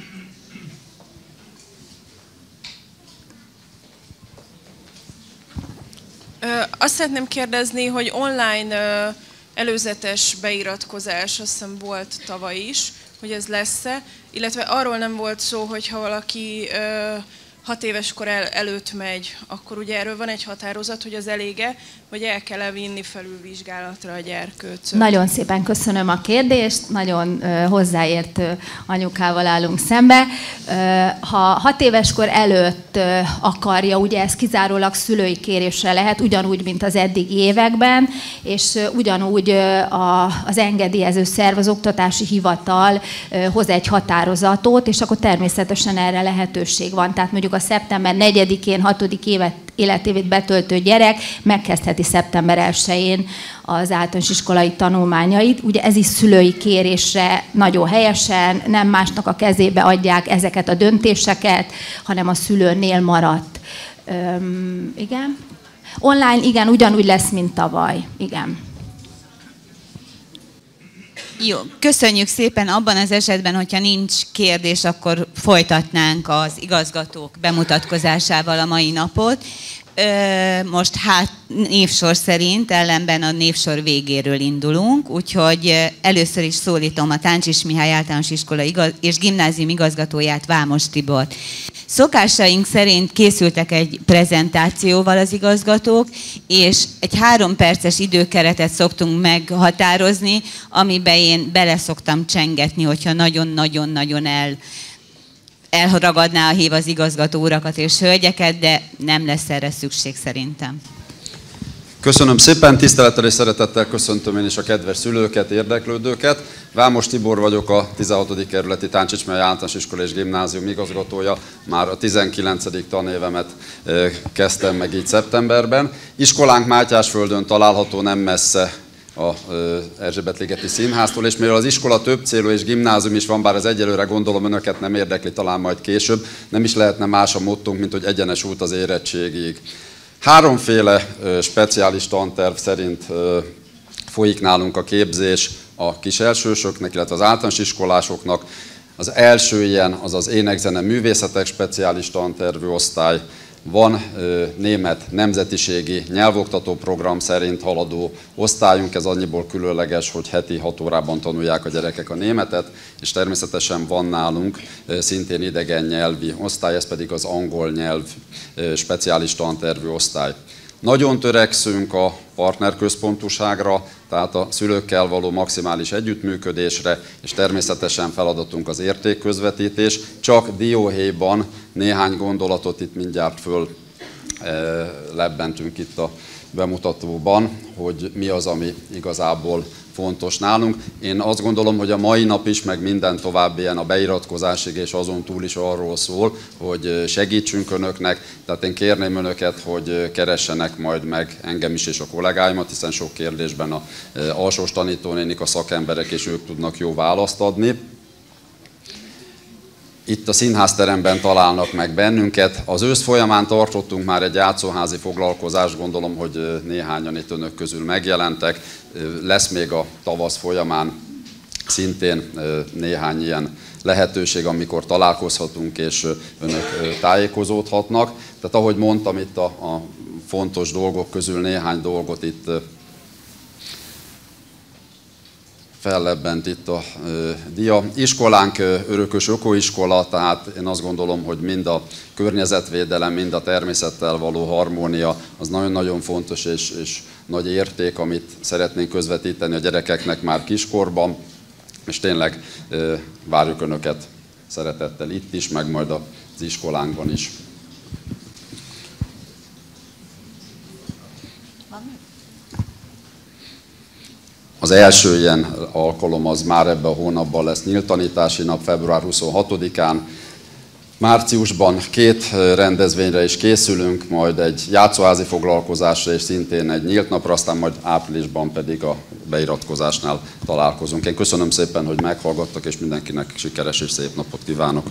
Azt szeretném kérdezni, hogy online előzetes beiratkozás, azt hiszem volt tavaly is, hogy ez lesz-e, illetve arról nem volt szó, hogy ha valaki 6 éves kor előtt megy, akkor ugye erről van egy határozat, hogy az elége, vagy el kell vinni felülvizsgálatra a gyerkőcöt? Nagyon szépen köszönöm a kérdést, nagyon hozzáértő anyukával állunk szembe. Ha 6 éves kor előtt akarja, ugye ez kizárólag szülői kérésre lehet, ugyanúgy, mint az eddigi években, és ugyanúgy az engedélyező szerv, az oktatási hivatal hoz egy határozatot, és akkor természetesen erre lehetőség van. Tehát mondjuk a szeptember 4-én 6. életévét betöltő gyerek megkezdheti szeptember 1-én az általános iskolai tanulmányait. Ugye ez is szülői kérésre nagyon helyesen, nem másnak a kezébe adják ezeket a döntéseket, hanem a szülőnél maradt. Igen? Online igen, ugyanúgy lesz, mint tavaly. Igen. Jó, köszönjük szépen. Abban az esetben, hogyha nincs kérdés, akkor folytatnánk az igazgatók bemutatkozásával a mai napot. Most névsor szerint, ellenben a névsor végéről indulunk, úgyhogy először is szólítom a Táncsis Mihály Általános Iskola és Gimnázium igazgatóját, Vámos Tibort. Szokásaink szerint készültek egy prezentációval az igazgatók, és egy 3 perces időkeretet szoktunk meghatározni, amiben én bele szoktam csengetni, hogyha nagyon-nagyon-nagyon elragadná a hív az igazgató urakat és hölgyeket, de nem lesz erre szükség szerintem. Köszönöm szépen, tisztelettel és szeretettel köszöntöm én is a kedves szülőket, érdeklődőket. Vámos Tibor vagyok, a 16. kerületi Táncsis Mihály Általános Iskola és Gimnázium igazgatója. Már a 19. tanévemet kezdtem meg így szeptemberben. Iskolánk Mátyásföldön található, nem messze az Erzsébet-ligeti Színháztól, és mivel az iskola több célú és gimnázium is van, bár ez egyelőre gondolom önöket nem érdekli, talán majd később, nem is lehetne más a mottónk, mint hogy egyenes út az érettségig. 3 speciális tanterv szerint folyik nálunk a képzés a kiselsősöknek, illetve az általános iskolásoknak. Az első ilyen az az ének-zene művészetek speciális tantervű osztály. Van német nemzetiségi nyelvoktató program szerint haladó osztályunk, ez annyiból különleges, hogy heti 6 órában tanulják a gyerekek a németet, és természetesen van nálunk szintén idegen nyelvi osztály, ez pedig az angol nyelv speciális tantervű osztály. Nagyon törekszünk a partnerközpontúságra, tehát a szülőkkel való maximális együttműködésre, és természetesen feladatunk az értékközvetítés. Csak dióhéjban néhány gondolatot itt mindjárt föl lebbentünk itt a bemutatóban, hogy mi az, ami igazából fontos nálunk. Én azt gondolom, hogy a mai nap is, meg minden további ilyen a beiratkozásig és azon túl is arról szól, hogy segítsünk önöknek. Tehát én kérném önöket, hogy keressenek majd meg engem is és a kollégáimat, hiszen sok kérdésben az alsós tanítónénik, a szakemberek, és ők tudnak jó választ adni. Itt a színházteremben találnak meg bennünket. Az ősz folyamán tartottunk már egy játszóházi foglalkozást, gondolom, hogy néhányan itt önök közül megjelentek. Lesz még a tavasz folyamán szintén néhány ilyen lehetőség, amikor találkozhatunk és önök tájékozódhatnak. Tehát ahogy mondtam, itt a fontos dolgok közül néhány dolgot itt fellebbent itt a dia. Iskolánk örökös ökoiskola, tehát én azt gondolom, hogy mind a környezetvédelem, mind a természettel való harmónia az nagyon-nagyon fontos és nagy érték, amit szeretnénk közvetíteni a gyerekeknek már kiskorban, és tényleg várjuk önöket szeretettel itt is, meg majd az iskolánkban is. Az első ilyen alkalom az már ebben a hónapban lesz nyílt tanítási nap, február 26-án. Márciusban 2 rendezvényre is készülünk, majd egy játszóházi foglalkozásra és szintén egy nyílt napra, aztán majd áprilisban pedig a beiratkozásnál találkozunk. Én köszönöm szépen, hogy meghallgattak, és mindenkinek sikeres és szép napot kívánok.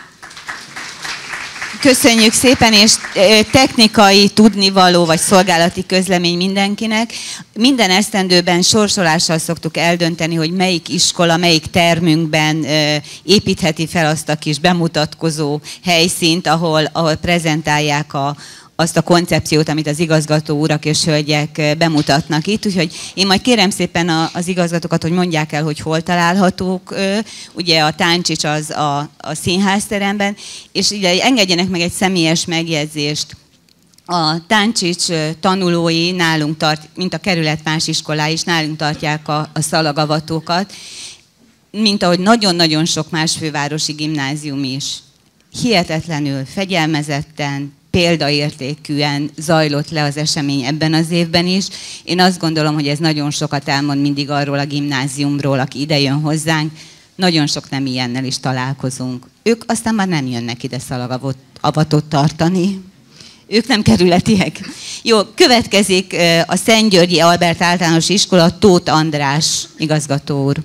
Köszönjük szépen, és technikai tudnivaló vagy szolgálati közlemény mindenkinek. Minden esztendőben sorsolással szoktuk eldönteni, hogy melyik iskola, melyik termünkben építheti fel azt a kis bemutatkozó helyszínt, ahol prezentálják azt a koncepciót, amit az igazgató urak és hölgyek bemutatnak itt. Úgyhogy én majd kérem szépen az igazgatókat, hogy mondják el, hogy hol találhatók. Ugye a Táncsics az a színházteremben, és ugye engedjenek meg egy személyes megjegyzést. A Táncsics tanulói nálunk mint a kerület más iskolái is, nálunk tartják a szalagavatókat, mint ahogy nagyon-nagyon sok más fővárosi gimnázium is. Hihetetlenül fegyelmezetten, példaértékűen zajlott le az esemény ebben az évben is. Én azt gondolom, hogy ez nagyon sokat elmond mindig arról a gimnáziumról, aki ide jön hozzánk. Nagyon sok nem ilyennel is találkozunk. Ők aztán már nem jönnek ide szalagavatót tartani. Ők nem kerületiek. Jó, következik a Szentgyörgyi Albert Általános Iskola, Tóth András igazgató úr.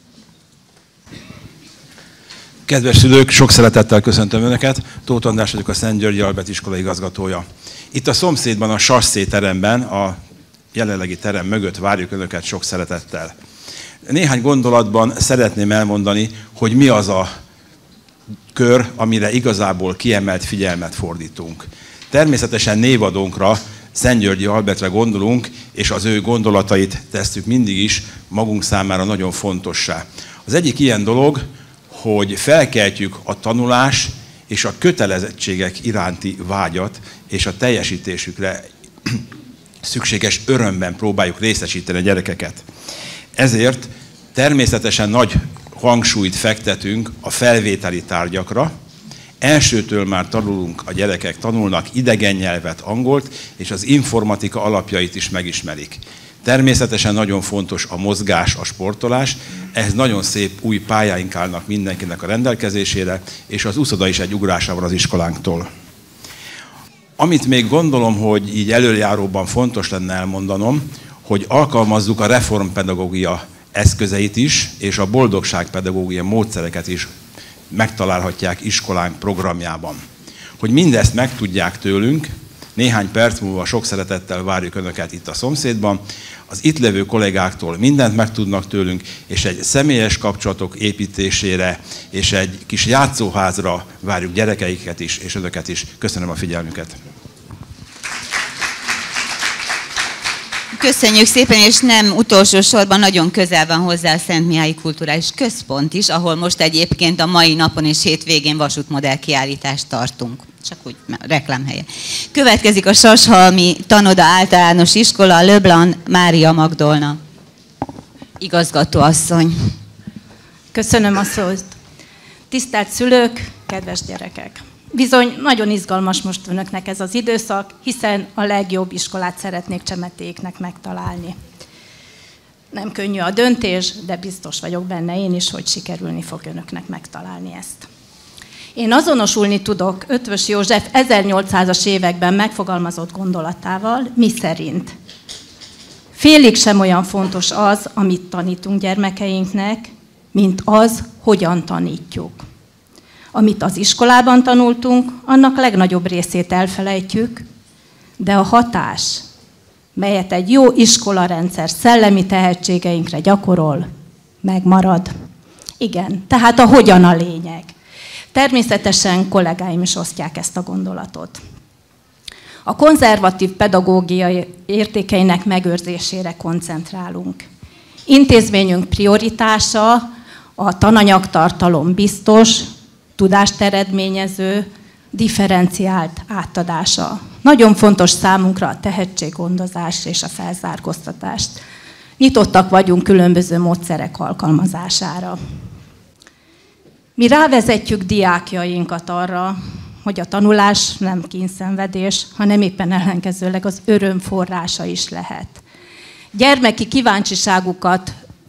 Kedves szülők, sok szeretettel köszöntöm Önöket. Tóth András vagyok, a Szentgyörgyi Albert Iskola igazgatója. Itt a szomszédban, a Sasszé teremben, a jelenlegi terem mögött várjuk Önöket sok szeretettel. Néhány gondolatban szeretném elmondani, hogy mi az a kör, amire igazából kiemelt figyelmet fordítunk. Természetesen névadónkra, Szentgyörgyi Albertre gondolunk, és az ő gondolatait tesszük mindig is magunk számára nagyon fontossá. Az egyik ilyen dolog, hogy felkeltjük a tanulás és a kötelezettségek iránti vágyat, és a teljesítésükre szükséges örömben próbáljuk részesíteni a gyerekeket. Ezért természetesen nagy hangsúlyt fektetünk a felvételi tárgyakra. Elsőtől már a gyerekek tanulnak idegen nyelvet, angolt, és az informatika alapjait is megismerik. Természetesen nagyon fontos a mozgás, a sportolás, ehhez nagyon szép új pályáink állnak mindenkinek a rendelkezésére, és az úszoda is egy ugrásra van az iskolánktól. Amit még gondolom, hogy így előjáróban fontos lenne elmondanom, hogy alkalmazzuk a reformpedagógia eszközeit is, és a boldogságpedagógia módszereket is megtalálhatják iskolánk programjában. Hogy mindezt megtudják tőlünk, néhány perc múlva sok szeretettel várjuk Önöket itt a szomszédban. Az itt levő kollégáktól mindent megtudnak tőlünk, és egy személyes kapcsolatok építésére, és egy kis játszóházra várjuk gyerekeiket is, és Önöket is. Köszönöm a figyelmüket! Köszönjük szépen, és nem utolsó sorban nagyon közel van hozzá a Szent Mihályi Kulturális Központ is, ahol most egyébként a mai napon és hétvégén vasútmodell kiállítást tartunk. Csak úgy reklámhelye. Következik a Sashalmi Tanoda Általános Iskola, Leblanc Mária Magdolna. Igazgatóasszony. Köszönöm a szót. Tisztelt szülők, kedves gyerekek! Bizony, nagyon izgalmas most önöknek ez az időszak, hiszen a legjobb iskolát szeretnék Csemetéknek megtalálni. Nem könnyű a döntés, de biztos vagyok benne én is, hogy sikerülni fog önöknek megtalálni ezt. Én azonosulni tudok Eötvös József 1800-as években megfogalmazott gondolatával, miszerint félig sem olyan fontos az, amit tanítunk gyermekeinknek, mint az, hogyan tanítjuk. Amit az iskolában tanultunk, annak legnagyobb részét elfelejtjük, de a hatás, melyet egy jó iskolarendszer szellemi tehetségeinkre gyakorol, megmarad. Igen, tehát a hogyan a lényeg. Természetesen kollégáim is osztják ezt a gondolatot. A konzervatív pedagógia értékeinek megőrzésére koncentrálunk. Intézményünk prioritása a tananyagtartalom biztos, tudást eredményező, differenciált átadása. Nagyon fontos számunkra a tehetséggondozás és a felzárkóztatást. Nyitottak vagyunk különböző módszerek alkalmazására. Mi rávezetjük diákjainkat arra, hogy a tanulás nem kínszenvedés, hanem éppen ellenkezőleg az öröm forrása is lehet. Gyermeki kíváncsiságukat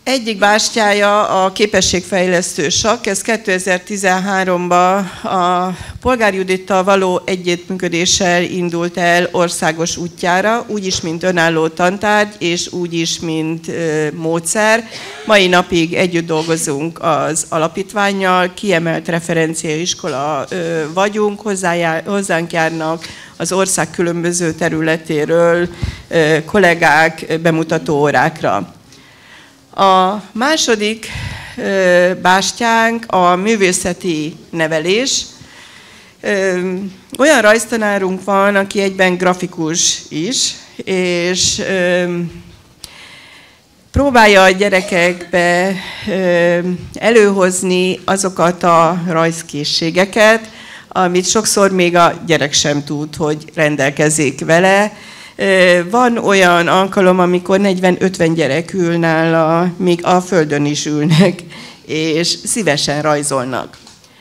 Egyik bástyája a képességfejlesztő sakk, ez 2013-ban a Polgár Judittal való együttműködéssel indult el országos útjára, úgyis, mint önálló tantárgy, és úgyis, mint módszer. Mai napig együtt dolgozunk az alapítvánnyal, kiemelt referenciaiskola vagyunk, hozzánk járnak az ország különböző területéről kollégák bemutató órákra. A második bástyánk a művészeti nevelés. Olyan rajztanárunk van, aki egyben grafikus is, és próbálja a gyerekekbe előhozni azokat a rajzkészségeket, amit sokszor még a gyerek sem tud, hogy rendelkezik vele. Van olyan alkalom, amikor 40-50 gyerek ül nála, míg a földön is ülnek, és szívesen rajzolnak.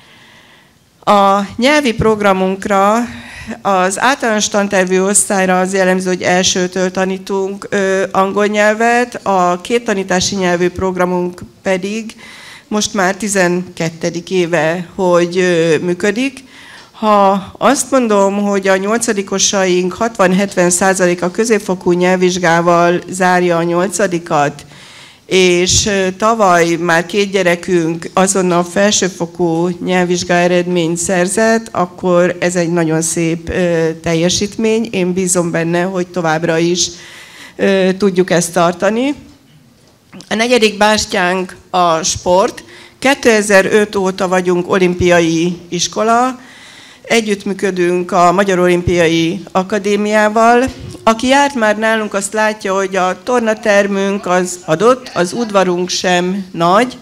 A nyelvi programunkra az általános tantervű osztályra az jellemző, hogy elsőtől tanítunk angol nyelvet, a két tanítási nyelvű programunk pedig most már 12. éve, hogy működik. Ha azt mondom, hogy a 8-osaink 60-70%-a középfokú nyelvvizsgával zárja a 8-at, és tavaly már 2 gyerekünk azonnal felsőfokú nyelvvizsga eredményt szerzett, akkor ez egy nagyon szép teljesítmény. Én bízom benne, hogy továbbra is tudjuk ezt tartani. A 4. bástyánk a sport. 2005 óta vagyunk olimpiai iskola, együttműködünk a Magyar Olimpiai Akadémiával. Aki járt már nálunk, azt látja, hogy a tornatermünk az adott, az udvarunk sem nagy,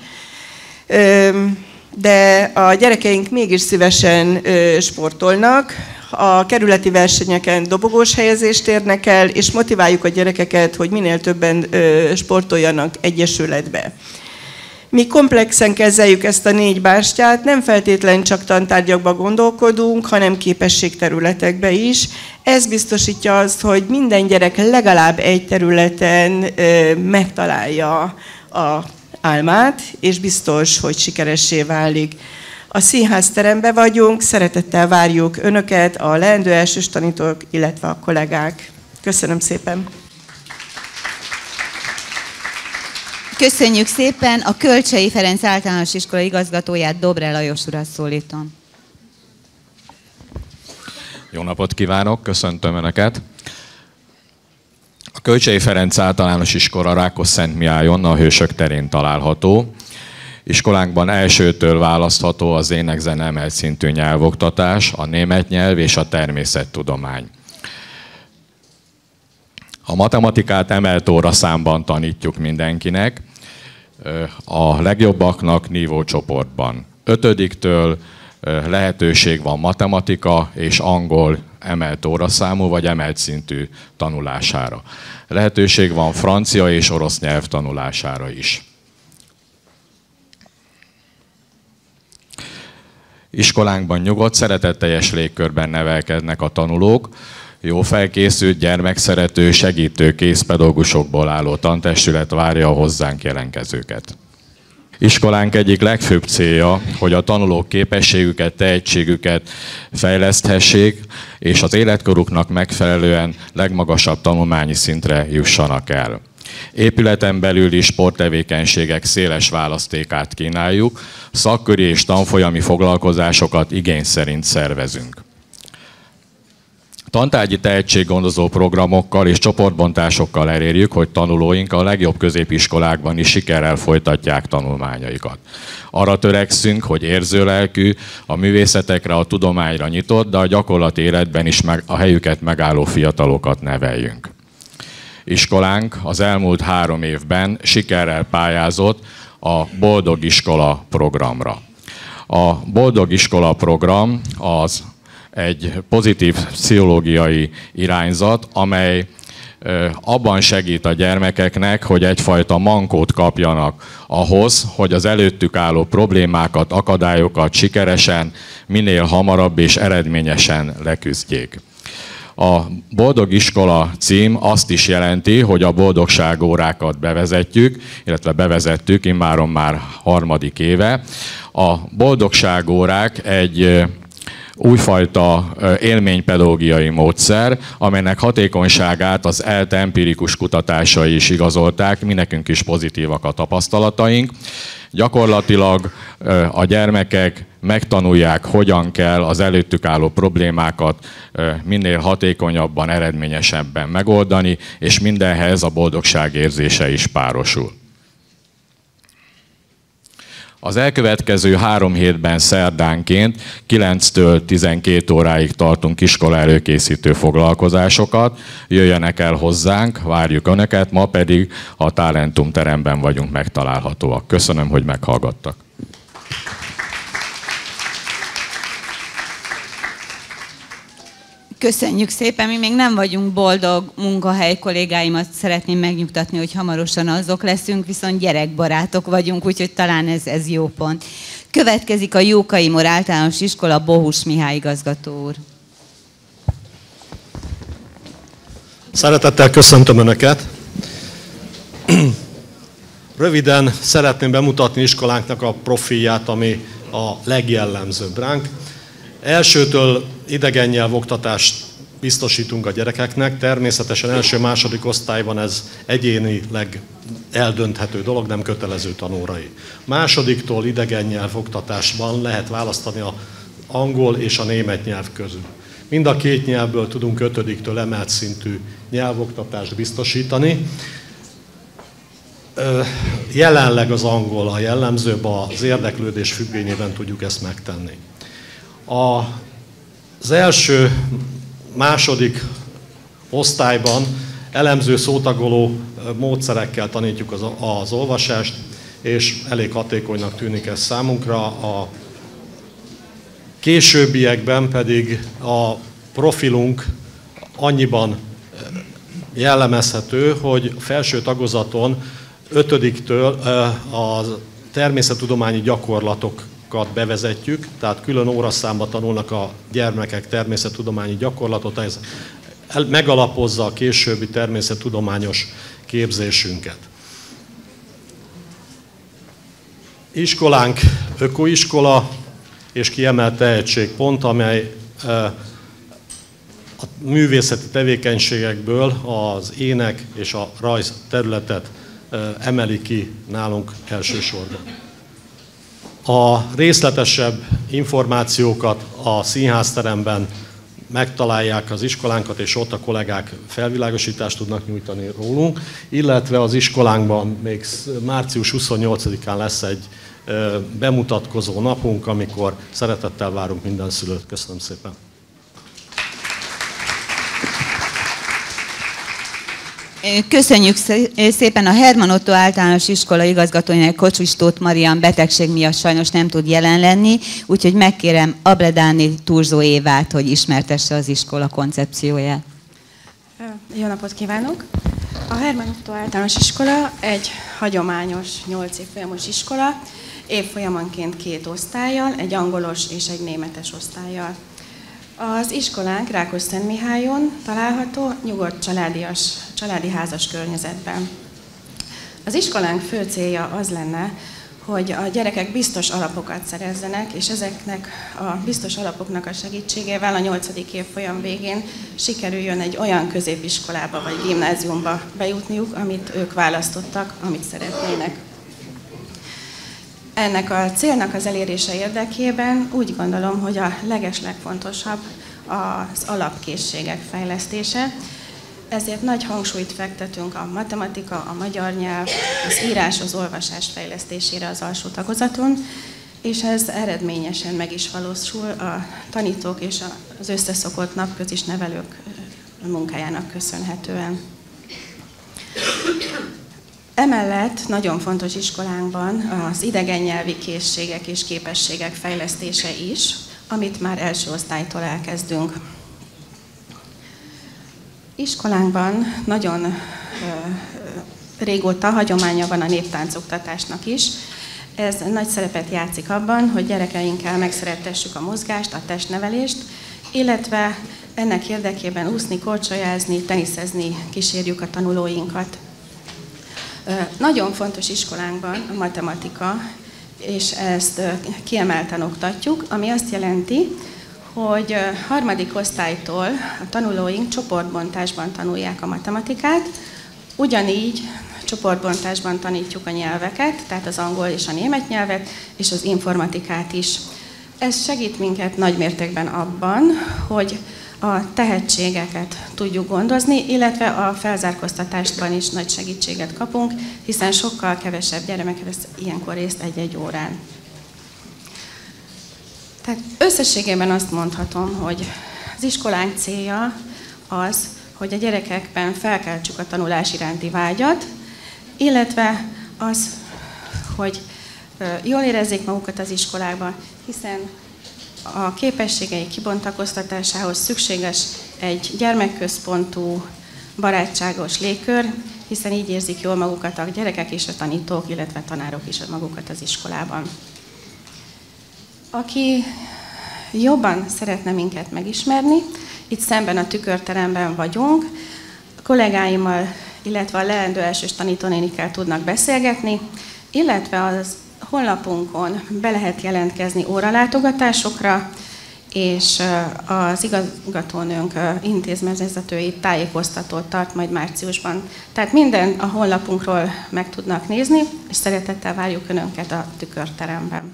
de a gyerekeink mégis szívesen sportolnak. A kerületi versenyeken dobogós helyezést érnek el, és motiváljuk a gyerekeket, hogy minél többen sportoljanak egyesületbe. Mi komplexen kezeljük ezt a 4 bástyát, nem feltétlenül csak tantárgyakban gondolkodunk, hanem képességterületekbe is. Ez biztosítja azt, hogy minden gyerek legalább egy területen megtalálja a álmát, és biztos, hogy sikeressé válik. A színházteremben vagyunk, szeretettel várjuk Önöket, a leendő elsős tanítók, illetve a kollégák. Köszönöm szépen! Köszönjük szépen! A Kölcsei Ferenc Általános Iskola igazgatóját, Dobre Lajos urat szólítom. Jó napot kívánok, köszöntöm Önöket! A Kölcsei Ferenc Általános Iskola Rákosszentmihályon, a Hősök terén található. Iskolánkban elsőtől választható az ének-zene emelt szintű nyelvoktatás, a német nyelv és a természettudomány. A matematikát emelt óraszámban tanítjuk mindenkinek, a legjobbaknak nívócsoportban. 5-től lehetőség van matematika és angol emelt óraszámú vagy emelt szintű tanulására. Lehetőség van francia és orosz nyelv tanulására is. Iskolánkban nyugodt, szeretetteljes légkörben nevelkednek a tanulók, jó felkészült, gyermekszerető, segítő készpedagógusokból álló tantestület várja a hozzánk jelentkezőket. Iskolánk egyik legfőbb célja, hogy a tanulók képességüket, tehetségüket fejleszthessék, és az életkoruknak megfelelően legmagasabb tanulmányi szintre jussanak el. Épületen belüli sporttevékenységek széles választékát kínáljuk, szakköri és tanfolyami foglalkozásokat igény szerint szervezünk. Tantárgyi tehetséggondozó programokkal és csoportbontásokkal elérjük, hogy tanulóink a legjobb középiskolákban is sikerrel folytatják tanulmányaikat. Arra törekszünk, hogy érzőlelkű, a művészetekre, a tudományra nyitott, de a gyakorlati életben is a helyüket megálló fiatalokat neveljünk. Iskolánk az elmúlt 3 évben sikerrel pályázott a Boldog Iskola programra. A Boldog Iskola program az egy pozitív pszichológiai irányzat, amely abban segít a gyermekeknek, hogy egyfajta mankót kapjanak ahhoz, hogy az előttük álló problémákat, akadályokat sikeresen, minél hamarabb és eredményesen leküzdjék. A Boldog Iskola cím azt is jelenti, hogy a boldogságórákat bevezetjük, illetve bevezettük immáron már 3. éve. A boldogságórák egy újfajta élménypedagógiai módszer, amelynek hatékonyságát az ELTE empirikus kutatásai is igazolták, mi nekünk is pozitívak a tapasztalataink. Gyakorlatilag a gyermekek megtanulják, hogyan kell az előttük álló problémákat minél hatékonyabban, eredményesebben megoldani, és mindenhez a boldogság érzése is párosul. Az elkövetkező 3 hétben szerdánként 9-től 12 óráig tartunk iskola előkészítő foglalkozásokat. Jöjjenek el hozzánk, várjuk Önöket, ma pedig a Talentum teremben vagyunk megtalálhatóak. Köszönöm, hogy meghallgattak. Köszönjük szépen, mi még nem vagyunk boldog munkahely kollégáimat szeretném megnyugtatni, hogy hamarosan azok leszünk, viszont gyerekbarátok vagyunk, úgyhogy talán ez jó pont. Következik a Jókai Mór Általános Iskola, Bohus Mihály igazgató úr. Szeretettel köszöntöm Önöket. Röviden szeretném bemutatni iskolánknak a profilját, ami a legjellemzőbb ránk. Elsőtől idegen nyelvoktatást biztosítunk a gyerekeknek, természetesen első-második osztályban ez egyénileg eldönthető dolog, nem kötelező tanórai. Másodiktól idegen nyelvoktatásban lehet választani az angol és a német nyelv közül. Mind a 2 nyelvből tudunk 5-től emelt szintű nyelvoktatást biztosítani. Jelenleg az angol a jellemzőbb, az érdeklődés függvényében tudjuk ezt megtenni. Az első-második osztályban elemző szótagoló módszerekkel tanítjuk az olvasást, és elég hatékonynak tűnik ez számunkra. A későbbiekben pedig a profilunk annyiban jellemezhető, hogy felső tagozaton 5-től a természettudományi gyakorlatokat bevezetjük, tehát külön óraszámba tanulnak a gyermekek természettudományi gyakorlatot, ez megalapozza a későbbi természettudományos képzésünket. Iskolánk ökoiskola és kiemelt tehetségpont, amely a művészeti tevékenységekből az ének és a rajz területet emeli ki nálunk elsősorban. A részletesebb információkat a színházteremben megtalálják az iskolánkat, és ott a kollégák felvilágosítást tudnak nyújtani rólunk, illetve az iskolánkban még március 28-án lesz egy bemutatkozó napunk, amikor szeretettel várunk minden szülőt. Köszönöm szépen! Köszönjük szépen a Herman Otto Általános Iskola igazgatójának, Kocsis Tóth Marian betegség miatt sajnos nem tud jelen lenni, úgyhogy megkérem Abledáni Turzó Évát, hogy ismertesse az iskola koncepcióját. Jó napot kívánok! A Herman Otto Általános Iskola egy hagyományos 8 évfolyamos iskola, évfolyamanként 2 osztállyal, egy angolos és egy németes osztállyal. Az iskolánk Rákosszentmihályon található, nyugodt családi házas környezetben. Az iskolánk fő célja az lenne, hogy a gyerekek biztos alapokat szerezzenek, és ezeknek a biztos alapoknak a segítségével a 8. évfolyam végén sikerüljön egy olyan középiskolába vagy gimnáziumba bejutniuk, amit ők választottak, amit szeretnének. Ennek a célnak az elérése érdekében úgy gondolom, hogy a legeslegfontosabb az alapkészségek fejlesztése, ezért nagy hangsúlyt fektetünk a matematika, a magyar nyelv, az írás, az olvasás fejlesztésére az alsó tagozaton, és ez eredményesen meg is valósul a tanítók és az összeszokott napközis nevelők munkájának köszönhetően. Emellett nagyon fontos iskolánkban az idegen nyelvi készségek és képességek fejlesztése is, amit már első osztálytól elkezdünk. Iskolánkban nagyon régóta hagyománya van a néptáncoktatásnak is. Ez nagy szerepet játszik abban, hogy gyerekeinkkel megszerettessük a mozgást, a testnevelést, illetve ennek érdekében úszni, korcsolyázni, teniszezni kísérjük a tanulóinkat. Nagyon fontos iskolánkban a matematika, és ezt kiemelten oktatjuk, ami azt jelenti, hogy harmadik osztálytól a tanulóink csoportbontásban tanulják a matematikát, ugyanígy csoportbontásban tanítjuk a nyelveket, tehát az angol és a német nyelvet, és az informatikát is. Ez segít minket nagymértékben abban, hogy a tehetségeket tudjuk gondozni, illetve a felzárkóztatásban is nagy segítséget kapunk, hiszen sokkal kevesebb gyermek vesz ilyenkor részt egy-egy órán. Tehát összességében azt mondhatom, hogy az iskolánk célja az, hogy a gyerekekben felkeltsük a tanulás iránti vágyat, illetve az, hogy jól érezzék magukat az iskolában, hiszen a képességeik kibontakoztatásához szükséges egy gyermekközpontú, barátságos légkör, hiszen így érzik jól magukat a gyerekek és a tanítók, illetve a tanárok is magukat az iskolában. Aki jobban szeretne minket megismerni, itt szemben a tükörteremben vagyunk, a kollégáimmal, illetve a leendő elsős tanítónénikkel tudnak beszélgetni, illetve az honlapunkon be lehet jelentkezni óralátogatásokra, és az igazgatónőnk intézményvezetői tájékoztatót tart majd márciusban. Tehát minden a honlapunkról meg tudnak nézni, és szeretettel várjuk Önöket a tükörteremben.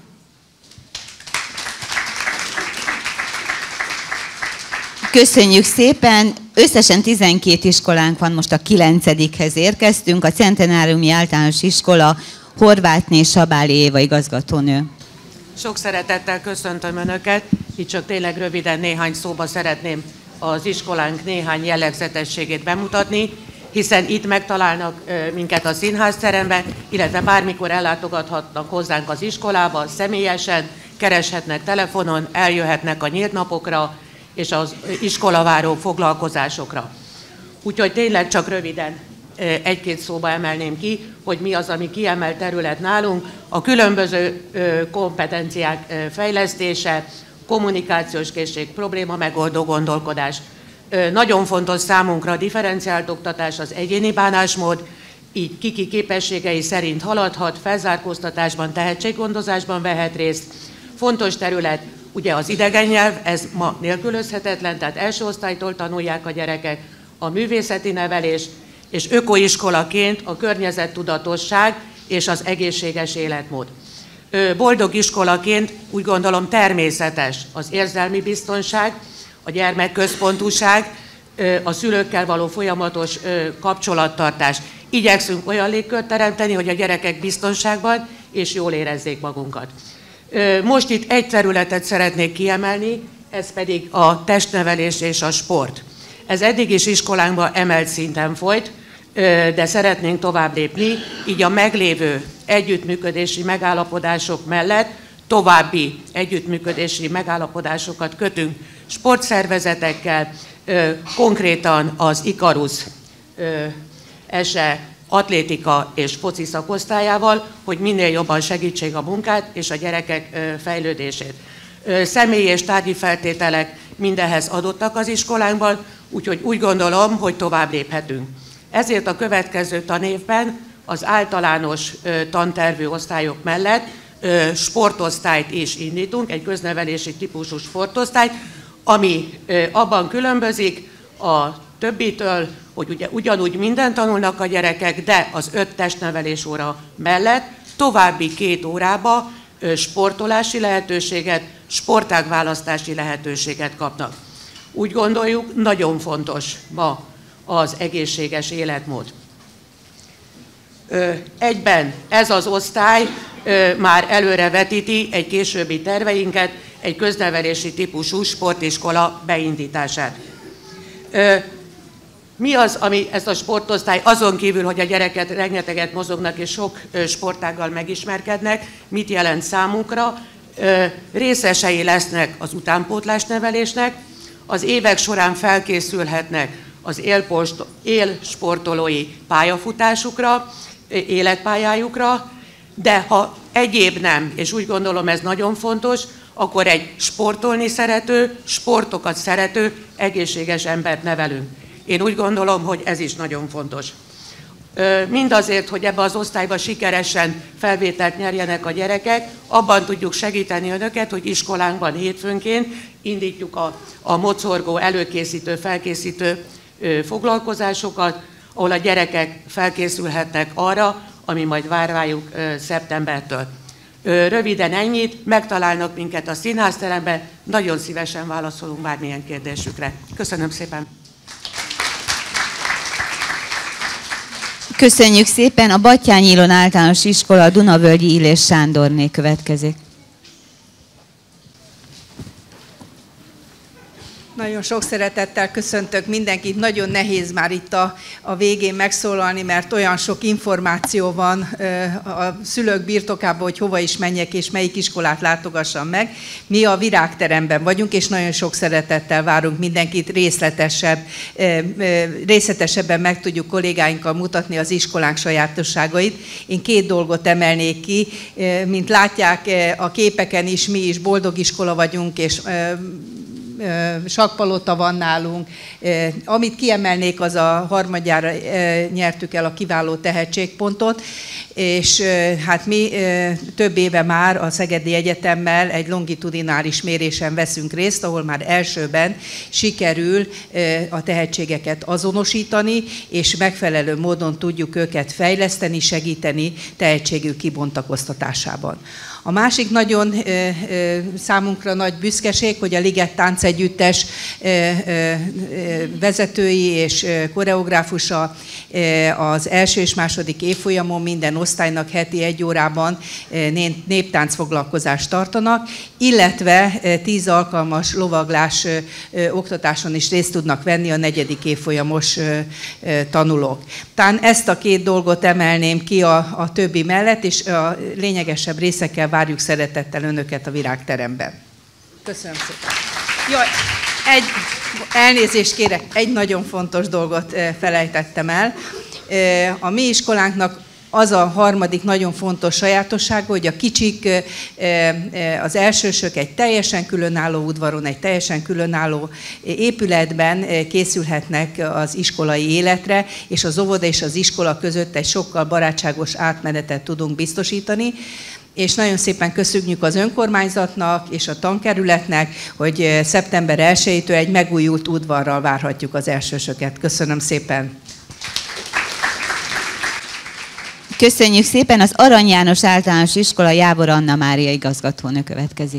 Köszönjük szépen! Összesen 12 iskolánk van, most a 9-hez érkeztünk. A Centenáriumi Általános Iskola Horvátné Sabály Éva igazgatónő. Sok szeretettel köszöntöm Önöket, itt csak tényleg röviden néhány szóba szeretném az iskolánk néhány jellegzetességét bemutatni, hiszen itt megtalálnak minket a színházteremben, illetve bármikor ellátogathatnak hozzánk az iskolába, személyesen, kereshetnek telefonon, eljöhetnek a nyílt napokra és az iskolaváró foglalkozásokra. Úgyhogy tényleg csak röviden egy-két szóba emelném ki, hogy mi az, ami kiemelt terület nálunk, a különböző kompetenciák fejlesztése, kommunikációs készség, probléma megoldó gondolkodás. Nagyon fontos számunkra a differenciált oktatás, az egyéni bánásmód, így kiki képességei szerint haladhat, felzárkóztatásban, tehetséggondozásban vehet részt. Fontos terület ugye az idegen nyelv, ez ma nélkülözhetetlen, tehát első osztálytól tanulják a gyerekek, a művészeti nevelés, és ökoiskolaként a környezettudatosság és az egészséges életmód. Boldog iskolaként úgy gondolom természetes az érzelmi biztonság, a gyermekközpontúság, a szülőkkel való folyamatos kapcsolattartás. Igyekszünk olyan légkört teremteni, hogy a gyerekek biztonságban és jól érezzék magunkat. Most itt egy területet szeretnék kiemelni, ez pedig a testnevelés és a sport. Ez eddig is iskolánkban emelt szinten folyt, de szeretnénk tovább lépni, így a meglévő együttműködési megállapodások mellett további együttműködési megállapodásokat kötünk sportszervezetekkel, konkrétan az Ikarus ESE atlétika és foci szakosztályával, hogy minél jobban segítsék a munkát és a gyerekek fejlődését. Személyi és tárgyi feltételek mindehhez adottak az iskolánkban, úgyhogy úgy gondolom, hogy tovább léphetünk. Ezért a következő tanévben az általános tantervű osztályok mellett sportosztályt is indítunk, egy köznevelési típusú sportosztályt, ami abban különbözik a többitől, hogy ugye ugyanúgy mindent tanulnak a gyerekek, de az 5 testnevelés óra mellett további 2 órába sportolási lehetőséget, sportágválasztási lehetőséget kapnak. Úgy gondoljuk, nagyon fontos ma az egészséges életmód. Egyben ez az osztály már előre vetíti egy későbbi terveinket, egy köznevelési típusú sportiskola beindítását. Mi az, ami ezt a sportosztály, azon kívül, hogy a gyereket rengeteget mozognak és sok sportággal megismerkednek, mit jelent számunkra? Részesei lesznek az utánpótlásnevelésnek, az évek során felkészülhetnek az élsportolói pályafutásukra, életpályájukra, de ha egyéb nem, és úgy gondolom ez nagyon fontos, akkor egy sportolni szerető, sportokat szerető, egészséges embert nevelünk. Én úgy gondolom, hogy ez is nagyon fontos. Mindazért, hogy ebbe az osztályba sikeresen felvételt nyerjenek a gyerekek, abban tudjuk segíteni önöket, hogy iskolánkban hétfőnként indítjuk a mocorgó előkészítő, felkészítő foglalkozásokat, ahol a gyerekek felkészülhetnek arra, ami majd vár rájuk szeptembertől. Röviden ennyit, megtalálnak minket a színházteremben, nagyon szívesen válaszolunk bármilyen kérdésükre. Köszönöm szépen! Köszönjük szépen! A Batthyány Ilona Általános Iskola Dunavölgyi Illés Sándorné következik. Nagyon sok szeretettel köszöntök mindenkit. Nagyon nehéz már itt a végén megszólalni, mert olyan sok információ van a szülők birtokában, hogy hova is menjek és melyik iskolát látogassam meg. Mi a Virágteremben vagyunk, és nagyon sok szeretettel várunk mindenkit, részletesebben meg tudjuk kollégáinkkal mutatni az iskolánk sajátosságait. Én 2 dolgot emelnék ki. Mint látják a képeken is, mi is boldog iskola vagyunk, és sakkpalota van nálunk. Amit kiemelnék, az a harmadjára nyertük el a kiváló tehetségpontot, és hát mi több éve már a Szegedi Egyetemmel egy longitudinális mérésen veszünk részt, ahol már elsőben sikerül a tehetségeket azonosítani, és megfelelő módon tudjuk őket fejleszteni, segíteni tehetségük kibontakoztatásában. A másik nagyon számunkra nagy büszkeség, hogy a Liget Táncegyüttes vezetői és koreográfusa az első és második évfolyamon minden osztálynak heti 1 órában néptáncfoglalkozást tartanak, illetve 10 alkalmas lovaglás oktatáson is részt tudnak venni a 4. évfolyamos tanulók. Talán ezt a 2 dolgot emelném ki a többi mellett, és a lényegesebb részekkel várjuk szeretettel önöket a Virágteremben. Köszönöm szépen. Jaj, elnézést kérek, egy nagyon fontos dolgot felejtettem el. A mi iskolánknak az a harmadik nagyon fontos sajátossága, hogy a kicsik, az elsősök egy teljesen különálló udvaron, egy teljesen különálló épületben készülhetnek az iskolai életre, és az óvoda és az iskola között egy sokkal barátságos átmenetet tudunk biztosítani. És nagyon szépen köszönjük az önkormányzatnak és a tankerületnek, hogy szeptember 1-től egy megújult udvarral várhatjuk az elsősöket. Köszönöm szépen! Köszönjük szépen! Az Arany János Általános Iskola Jábor Anna Mária igazgatónő következik.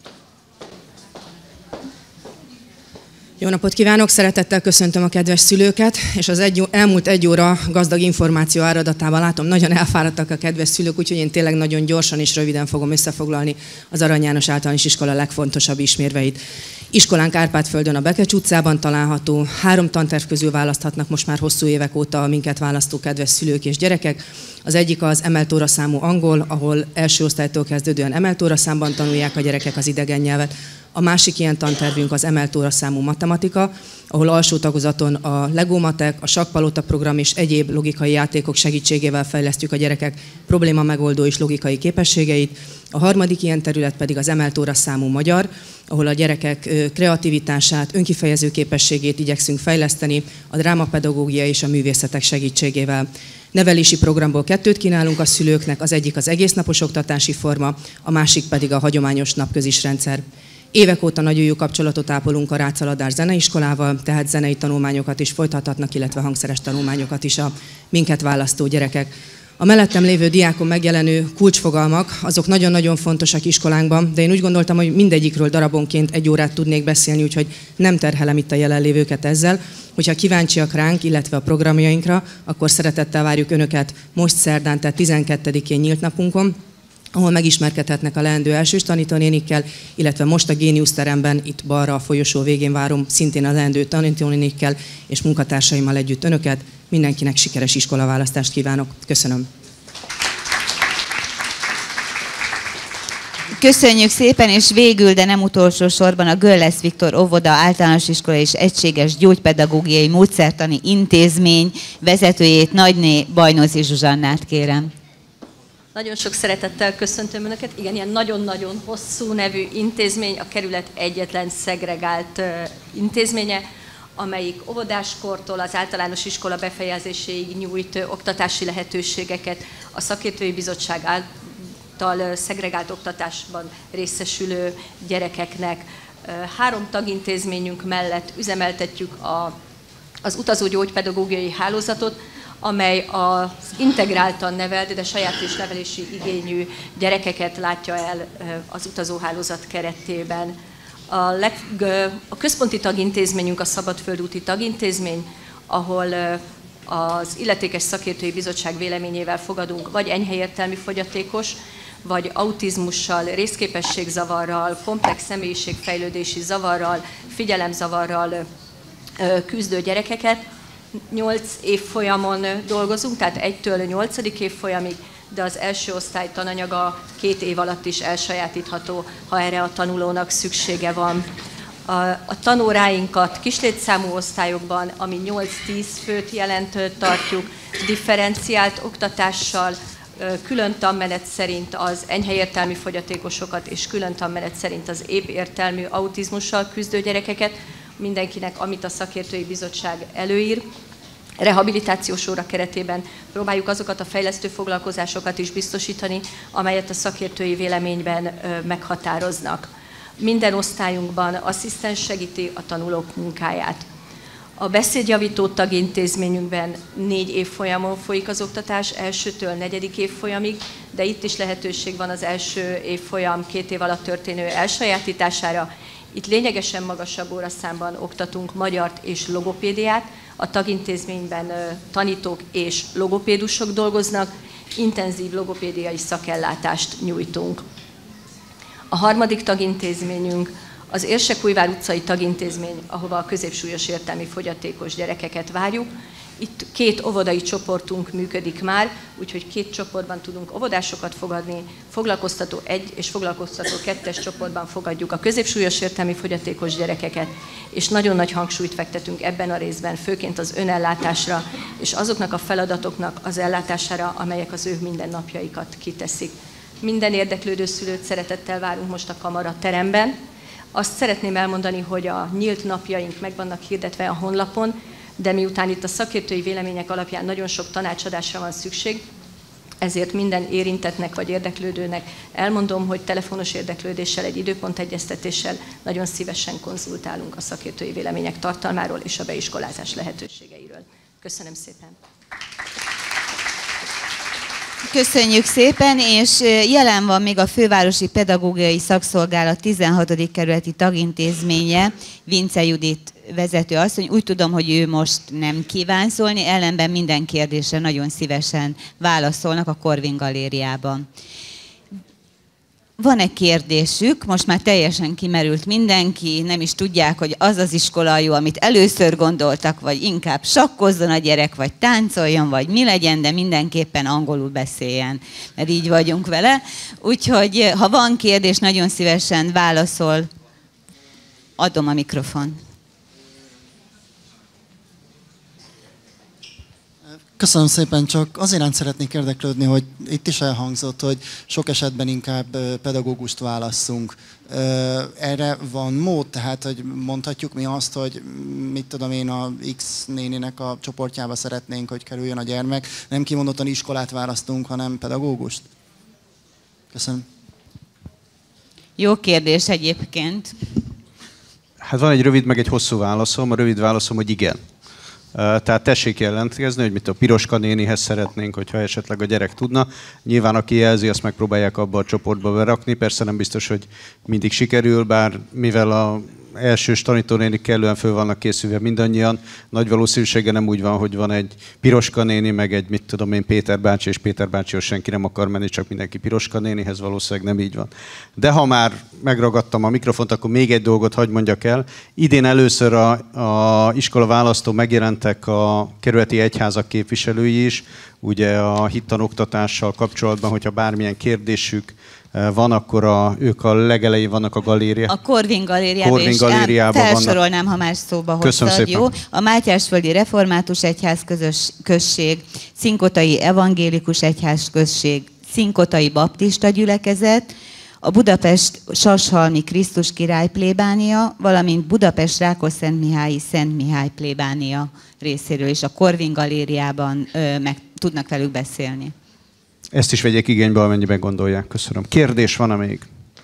Jó napot kívánok! Szeretettel köszöntöm a kedves szülőket, és az elmúlt 1 óra gazdag információ áradatával látom, nagyon elfáradtak a kedves szülők, úgyhogy én tényleg nagyon gyorsan és röviden fogom összefoglalni az Arany János Általános Iskola legfontosabb ismérveit. Iskolánk Árpád-földön a Bekecs utcában található, 3 tanterv közül választhatnak most már hosszú évek óta a minket választó kedves szülők és gyerekek. Az egyik az emelt óraszámú angol, ahol első osztálytól kezdődően emelt óraszámban tanulják a gyerekek az idegen nyelvet. A másik ilyen tantervünk az emelt óraszámú matematika, ahol alsó tagozaton a Lego Matek, a sakkpalota program és egyéb logikai játékok segítségével fejlesztjük a gyerekek probléma megoldó és logikai képességeit. A harmadik ilyen terület pedig az emelt óraszámú magyar, ahol a gyerekek kreativitását, önkifejező képességét igyekszünk fejleszteni a drámapedagógia és a művészetek segítségével. Nevelési programból 2 kínálunk a szülőknek, az egyik az egésznapos oktatási forma, a másik pedig a hagyományos napközis rendszer. Évek óta nagyon jó kapcsolatot ápolunk a Rácz-Aladár zeneiskolával, tehát zenei tanulmányokat is folytathatnak, illetve hangszeres tanulmányokat is a minket választó gyerekek. A mellettem lévő diákon megjelenő kulcsfogalmak, azok nagyon-nagyon fontosak iskolánkban, de én úgy gondoltam, hogy mindegyikről darabonként 1 órát tudnék beszélni, úgyhogy nem terhelem itt a jelenlévőket ezzel. Hogyha kíváncsiak ránk, illetve a programjainkra, akkor szeretettel várjuk Önöket most szerdán, tehát 12-én nyílt napunkon, ahol megismerkedhetnek a leendő elsős tanítónénikkel, illetve most a Géniusz teremben, itt balra a folyosó végén várom szintén a leendő tanítónénikkel és munkatársaimmal együtt Önöket. Mindenkinek sikeres iskolaválasztást kívánok. Köszönöm. Köszönjük szépen, és végül, de nem utolsó sorban a Göllesz Viktor óvoda, általános iskola és egységes gyógypedagógiai módszertani intézmény vezetőjét, Nagyné Bajnozi Zsuzsannát kérem. Nagyon sok szeretettel köszöntöm Önöket. Igen, ilyen nagyon-nagyon hosszú nevű intézmény, a kerület egyetlen szegregált intézménye, amelyik óvodáskortól az általános iskola befejezéséig nyújt oktatási lehetőségeket a szakértői bizottság által szegregált oktatásban részesülő gyerekeknek. 3 tagintézményünk mellett üzemeltetjük az utazó gyógypedagógiai hálózatot, amely az integráltan nevelt, de saját és nevelési igényű gyerekeket látja el az utazóhálózat keretében. A központi tagintézményünk a Szabadföldúti tagintézmény, ahol az illetékes szakértői bizottság véleményével fogadunk vagy enyhe értelmi fogyatékos, vagy autizmussal, részképességzavarral, komplex személyiségfejlődési zavarral, figyelemzavarral küzdő gyerekeket. 8 évfolyamon dolgozunk, tehát 1-től 8. évfolyamig, de az első osztály tananyaga 2 év alatt is elsajátítható, ha erre a tanulónak szüksége van. A tanóráinkat kislétszámú osztályokban, ami 8-10 főt jelent, tartjuk, differenciált oktatással, külön tanmenet szerint az enyhe értelmi fogyatékosokat, és külön tanmenet szerint az épp értelmű autizmussal küzdő gyerekeket, mindenkinek, amit a szakértői bizottság előír. Rehabilitációs óra keretében próbáljuk azokat a fejlesztő foglalkozásokat is biztosítani, amelyet a szakértői véleményben meghatároznak. Minden osztályunkban asszisztens segíti a tanulók munkáját. A beszédjavító tagintézményünkben 4 évfolyamon folyik az oktatás, 1-től 4. évfolyamig, de itt is lehetőség van az első évfolyam 2 év alatt történő elsajátítására. Itt lényegesen magasabb óraszámban oktatunk magyart és logopédiát, a tagintézményben tanítók és logopédusok dolgoznak, intenzív logopédiai szakellátást nyújtunk. A 3. tagintézményünk az Érsekújvár utcai tagintézmény, ahova a középsúlyos értelmi fogyatékos gyerekeket várjuk. Itt 2 óvodai csoportunk működik már, úgyhogy 2 csoportban tudunk óvodásokat fogadni, foglalkoztató 1 és foglalkoztató 2-es csoportban fogadjuk a középsúlyos értelmi fogyatékos gyerekeket, és nagyon nagy hangsúlyt fektetünk ebben a részben, főként az önellátásra, és azoknak a feladatoknak az ellátására, amelyek az ő mindennapjaikat kiteszik. Minden érdeklődő szülőt szeretettel várunk most a Kamara teremben. Azt szeretném elmondani, hogy a nyílt napjaink meg vannak hirdetve a honlapon, de miután itt a szakértői vélemények alapján nagyon sok tanácsadásra van szükség, ezért minden érintettnek vagy érdeklődőnek elmondom, hogy telefonos érdeklődéssel, egy időpontegyeztetéssel nagyon szívesen konzultálunk a szakértői vélemények tartalmáról és a beiskolázás lehetőségeiről. Köszönöm szépen! Köszönjük szépen, és jelen van még a Fővárosi Pedagógiai Szakszolgálat 16. kerületi tagintézménye, Vince Judit vezető asszony. Úgy tudom, hogy ő most nem kíván szólni, ellenben minden kérdésre nagyon szívesen válaszolnak a Corvin galériában. Van-e kérdésük? Most már teljesen kimerült mindenki, nem is tudják, hogy az az iskola jó, amit először gondoltak, vagy inkább sakkozzon a gyerek, vagy táncoljon, vagy mi legyen, de mindenképpen angolul beszéljen, mert így vagyunk vele. Úgyhogy, ha van kérdés, nagyon szívesen válaszol. Adom a mikrofon. Köszönöm szépen, csak azért szeretnék érdeklődni, hogy itt is elhangzott, hogy sok esetben inkább pedagógust válasszunk. Erre van mód, tehát hogy mondhatjuk mi azt, hogy mit tudom én, a X néninek a csoportjába szeretnénk, hogy kerüljön a gyermek. Nem kimondottan iskolát választunk, hanem pedagógust? Köszönöm. Jó kérdés egyébként. Hát van egy rövid, meg egy hosszú válaszom. A rövid válaszom, hogy igen. Tehát tessék jelentkezni, hogy mit a Piroska nénihez szeretnénk, hogyha esetleg a gyerek tudna. Nyilván aki jelzi, azt megpróbálják abba a csoportba berakni. Persze nem biztos, hogy mindig sikerül, bár mivel a elsős tanítónénik kellően föl vannak készülve mindannyian, nagy valószínűséggel nem úgy van, hogy van egy Piroska néni, meg egy, mit tudom én, Péter bácsi, és Péter bácsihoz senki nem akar menni, csak mindenki Piroska nénihez, valószínűleg nem így van. De ha már megragadtam a mikrofont, akkor még egy dolgot hadd mondjak el. Idén először a iskola választó megjelentek a kerületi egyházak képviselői is, ugye a hittanoktatással kapcsolatban, hogyha bármilyen kérdésük van, akkor ők a legelején vannak a galéria. A Corvin galériában, és felsorolnám, ha már szóba hoztad, jó? A Mátyásföldi Református Egyház község, Cinkotai Evangélikus Egyház község, Cinkotai Baptista Gyülekezet, a Budapest Sashalmi Krisztus Király plébánia, valamint Budapest Rákosszentmihályi Szent Mihály plébánia részéről, és a Corvin galériában meg tudnak velük beszélni. Ezt is vegyék igénybe, amennyiben gondolják. Köszönöm. Kérdés van-e még?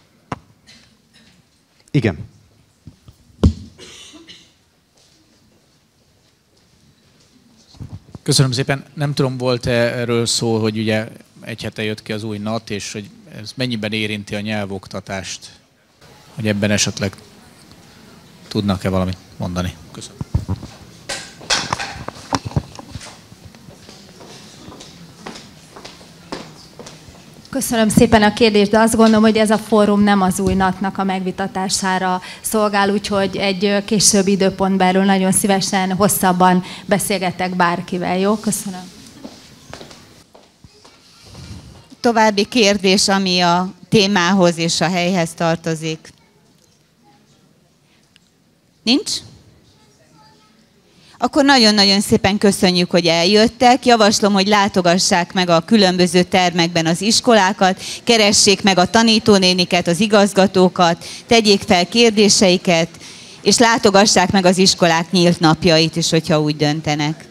Igen. Köszönöm szépen. Nem tudom, volt-e erről szó, hogy ugye egy hete jött ki az új NAT, és hogy ez mennyiben érinti a nyelvoktatást, hogy ebben esetleg tudnak-e valamit mondani? Köszönöm. Köszönöm szépen a kérdést, de azt gondolom, hogy ez a fórum nem az új NAT-nak a megvitatására szolgál, úgyhogy egy későbbi időpontban erről nagyon szívesen, hosszabban beszélgetek bárkivel. Jó? Köszönöm. További kérdés, ami a témához és a helyhez tartozik. Nincs? Akkor nagyon-nagyon szépen köszönjük, hogy eljöttek. Javaslom, hogy látogassák meg a különböző termekben az iskolákat, keressék meg a tanítónéniket, az igazgatókat, tegyék fel kérdéseiket, és látogassák meg az iskolák nyílt napjait is, hogyha úgy döntenek.